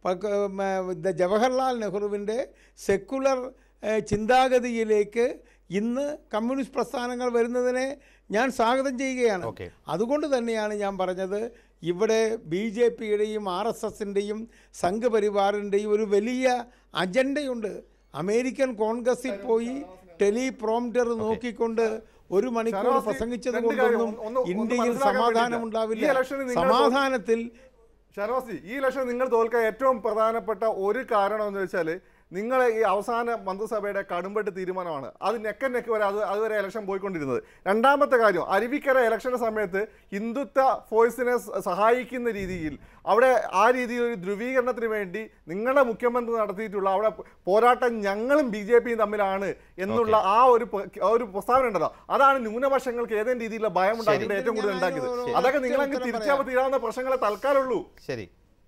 S8: ജവഹർലാൽ നെഹ്റുവിൻ്റെ സെക്കുലർ ചിന്താഗതിയിലേക്ക് ഇന്ന് കമ്മ്യൂണിസ്റ്റ് പ്രസ്ഥാനങ്ങൾ വരുന്നതിനെ ഞാൻ സ്വാഗതം ചെയ്യുകയാണ്. അതുകൊണ്ട് തന്നെയാണ് ഞാൻ പറഞ്ഞത്, ഇവിടെ ബി ജെ പിയുടെയും ആർ എസ് എസിൻ്റെയും സംഘപരിവാറിൻ്റെയും ഒരു വലിയ അജണ്ടയുണ്ട്. അമേരിക്കൻ കോൺഗ്രസിൽ പോയി ടെലിപ്രോംപ്റ്റർ നോക്കിക്കൊണ്ട് ഒരു മണിക്കൂർ പ്രസംഗിച്ചത് കൊണ്ടൊന്നും ഇന്ത്യയിൽ സമാധാനം ഉണ്ടാവില്ല. സമാധാനത്തിൽ
S7: ഷാനവാസ്, ഈ ഇലക്ഷൻ നിങ്ങൾ തോൽക്കാൻ ഏറ്റവും പ്രധാനപ്പെട്ട ഒരു കാരണം എന്ന് വെച്ചാൽ നിങ്ങളെ ഈ അവസാന മന്ത്രിസഭയുടെ കടുംപെട്ട് തീരുമാനമാണ്. അത് നെക്ക നെക്ക് വരെ അത് അതുവരെ ഇലക്ഷൻ പോയിക്കൊണ്ടിരുന്നത്. രണ്ടാമത്തെ കാര്യം, അരുവിക്കര ഇലക്ഷൻ്റെ സമയത്ത് ഹിന്ദുത്വ ഫോഴ്സിനെ സഹായിക്കുന്ന രീതിയിൽ അവിടെ ആ രീതിയിൽ ഒരു ധ്രുവീകരണത്തിന് വേണ്ടി നിങ്ങളുടെ മുഖ്യമന്ത്രി നടത്തിയിട്ടുള്ള അവിടെ പോരാട്ടം ഞങ്ങളും ബി ജെ പിയും തമ്മിലാണ് എന്നുള്ള ആ ഒരു ഒരു പ്രസ്താവന ഉണ്ടല്ലോ, അതാണ് ന്യൂനപക്ഷങ്ങൾക്ക് ഏതെങ്കിലും രീതിയിലുള്ള ഭയം ഉണ്ടാക്കിയിട്ട് ഏറ്റവും കൂടുതൽ ഉണ്ടാക്കിയത്. അതൊക്കെ നിങ്ങളങ്ങ് തിരിച്ചാൽ തീരാവുന്ന പ്രശ്നങ്ങളെ തൽക്കാലമുള്ളൂ.
S1: ശരി,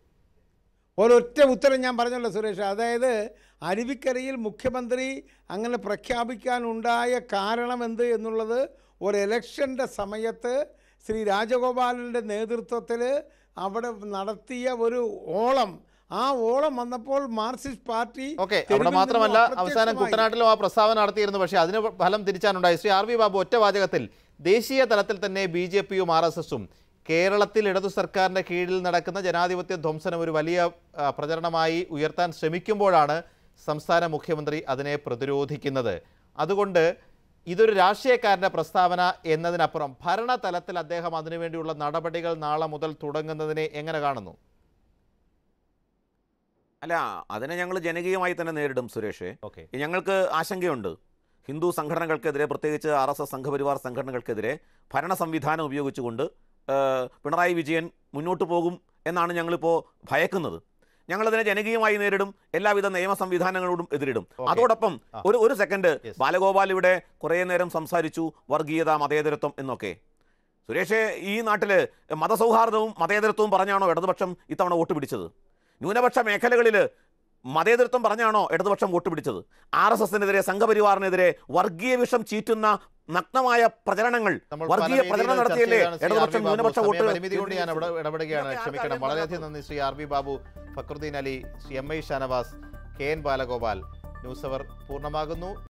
S8: ഒരൊറ്റ ഉത്തരം ഞാൻ പറഞ്ഞല്ലോ സുരേഷ്. അതായത് അരുവിക്കരയിൽ മുഖ്യമന്ത്രി അങ്ങനെ പ്രഖ്യാപിക്കാനുണ്ടായ കാരണം എന്ത് എന്നുള്ളത് ഒരു ഇലക്ഷൻ്റെ സമയത്ത് ശ്രീ രാജഗോപാലൻ്റെ നേതൃത്വത്തിൽ അവിടെ നടത്തിയ ഒരു ഓളം, ആ ഓളം വന്നപ്പോൾ മാർക്സിസ്റ്റ് പാർട്ടി
S1: ഓക്കെ അവിടെ മാത്രമല്ല അവസാനം കുട്ടനാട്ടിലും ആ പ്രസ്താവന നടത്തിയിരുന്നു. പക്ഷേ അതിന് ഫലം തിരിച്ചാനുണ്ടായി. ശ്രീ ആർ വി ബാബു, ഒറ്റ വാചകത്തിൽ ദേശീയ തലത്തിൽ തന്നെ ബി ജെ പിയും ആർ എസ് എസും കേരളത്തിൽ ഇടതു സർക്കാരിൻ്റെ കീഴിൽ നടക്കുന്ന ജനാധിപത്യ ധ്വംസനം ഒരു വലിയ പ്രചരണമായി ഉയർത്താൻ ശ്രമിക്കുമ്പോഴാണ് സംസ്ഥാന മുഖ്യമന്ത്രി അതിനെ പ്രതിരോധിക്കുന്നത്. അതുകൊണ്ട് ഇതൊരു രാഷ്ട്രീയക്കാരൻ്റെ പ്രസ്താവന എന്നതിനപ്പുറം ഭരണതലത്തിൽ അദ്ദേഹം അതിനുവേണ്ടിയുള്ള നടപടികൾ നാളെ മുതൽ തുടങ്ങുന്നതിനെ എങ്ങനെ കാണുന്നു?
S6: അല്ല, അതിനെ ഞങ്ങൾ ജനകീയമായി തന്നെ നേരിടും സുരേഷ്.
S1: ഓക്കെ,
S6: ഞങ്ങൾക്ക് ആശങ്കയുണ്ട്. ഹിന്ദു സംഘടനകൾക്കെതിരെ, പ്രത്യേകിച്ച് ആർ എസ് എസ് സംഘപരിവാർ സംഘടനകൾക്കെതിരെ ഭരണ സംവിധാനം ഉപയോഗിച്ചുകൊണ്ട് പിണറായി വിജയൻ മുന്നോട്ട് പോകും എന്നാണ് ഞങ്ങളിപ്പോൾ ഭയക്കുന്നത്. ഞങ്ങളതിനെ ജനകീയമായി നേരിടും, എല്ലാവിധ നിയമ സംവിധാനങ്ങളോടും എതിരിടും. അതോടൊപ്പം ഒരു ഒരു സെക്കൻഡ്, ബാലഗോപാൽ ഇവിടെ കുറേ നേരം സംസാരിച്ചു വർഗീയത, മതേതരത്വം എന്നൊക്കെ. സുരേഷേ, ഈ നാട്ടിൽ മതസൗഹാർദ്ദവും മതേതരത്വവും പറഞ്ഞാണോ ഇടതുപക്ഷം ഇത്തവണ വോട്ട് പിടിച്ചത്? ന്യൂനപക്ഷ മേഖലകളിൽ മതേതരത്വം പറഞ്ഞാണോ ഇടതുപക്ഷം വോട്ട് പിടിച്ചത്? ആർ എസ് എസിനെതിരെ, സംഘപരിവാറിനെതിരെ വർഗീയ വിഷം ചീറ്റുന്ന നഗ്നമായ പ്രചരണങ്ങൾ, വർഗീയ പ്രചരണം നടത്തിയല്ലേ ഇടതുപക്ഷം ന്യൂനപക്ഷ വോട്ട്?
S1: ഞാൻ ഇടപെടുകയാണ്, ക്ഷമിക്കണം. വളരെയധികം നന്ദി Shri R V Babu, Fakhruddin Ali, Shri M I Shanavas, K N Balagopal. News hour പൂർണ്ണമാകുന്നു.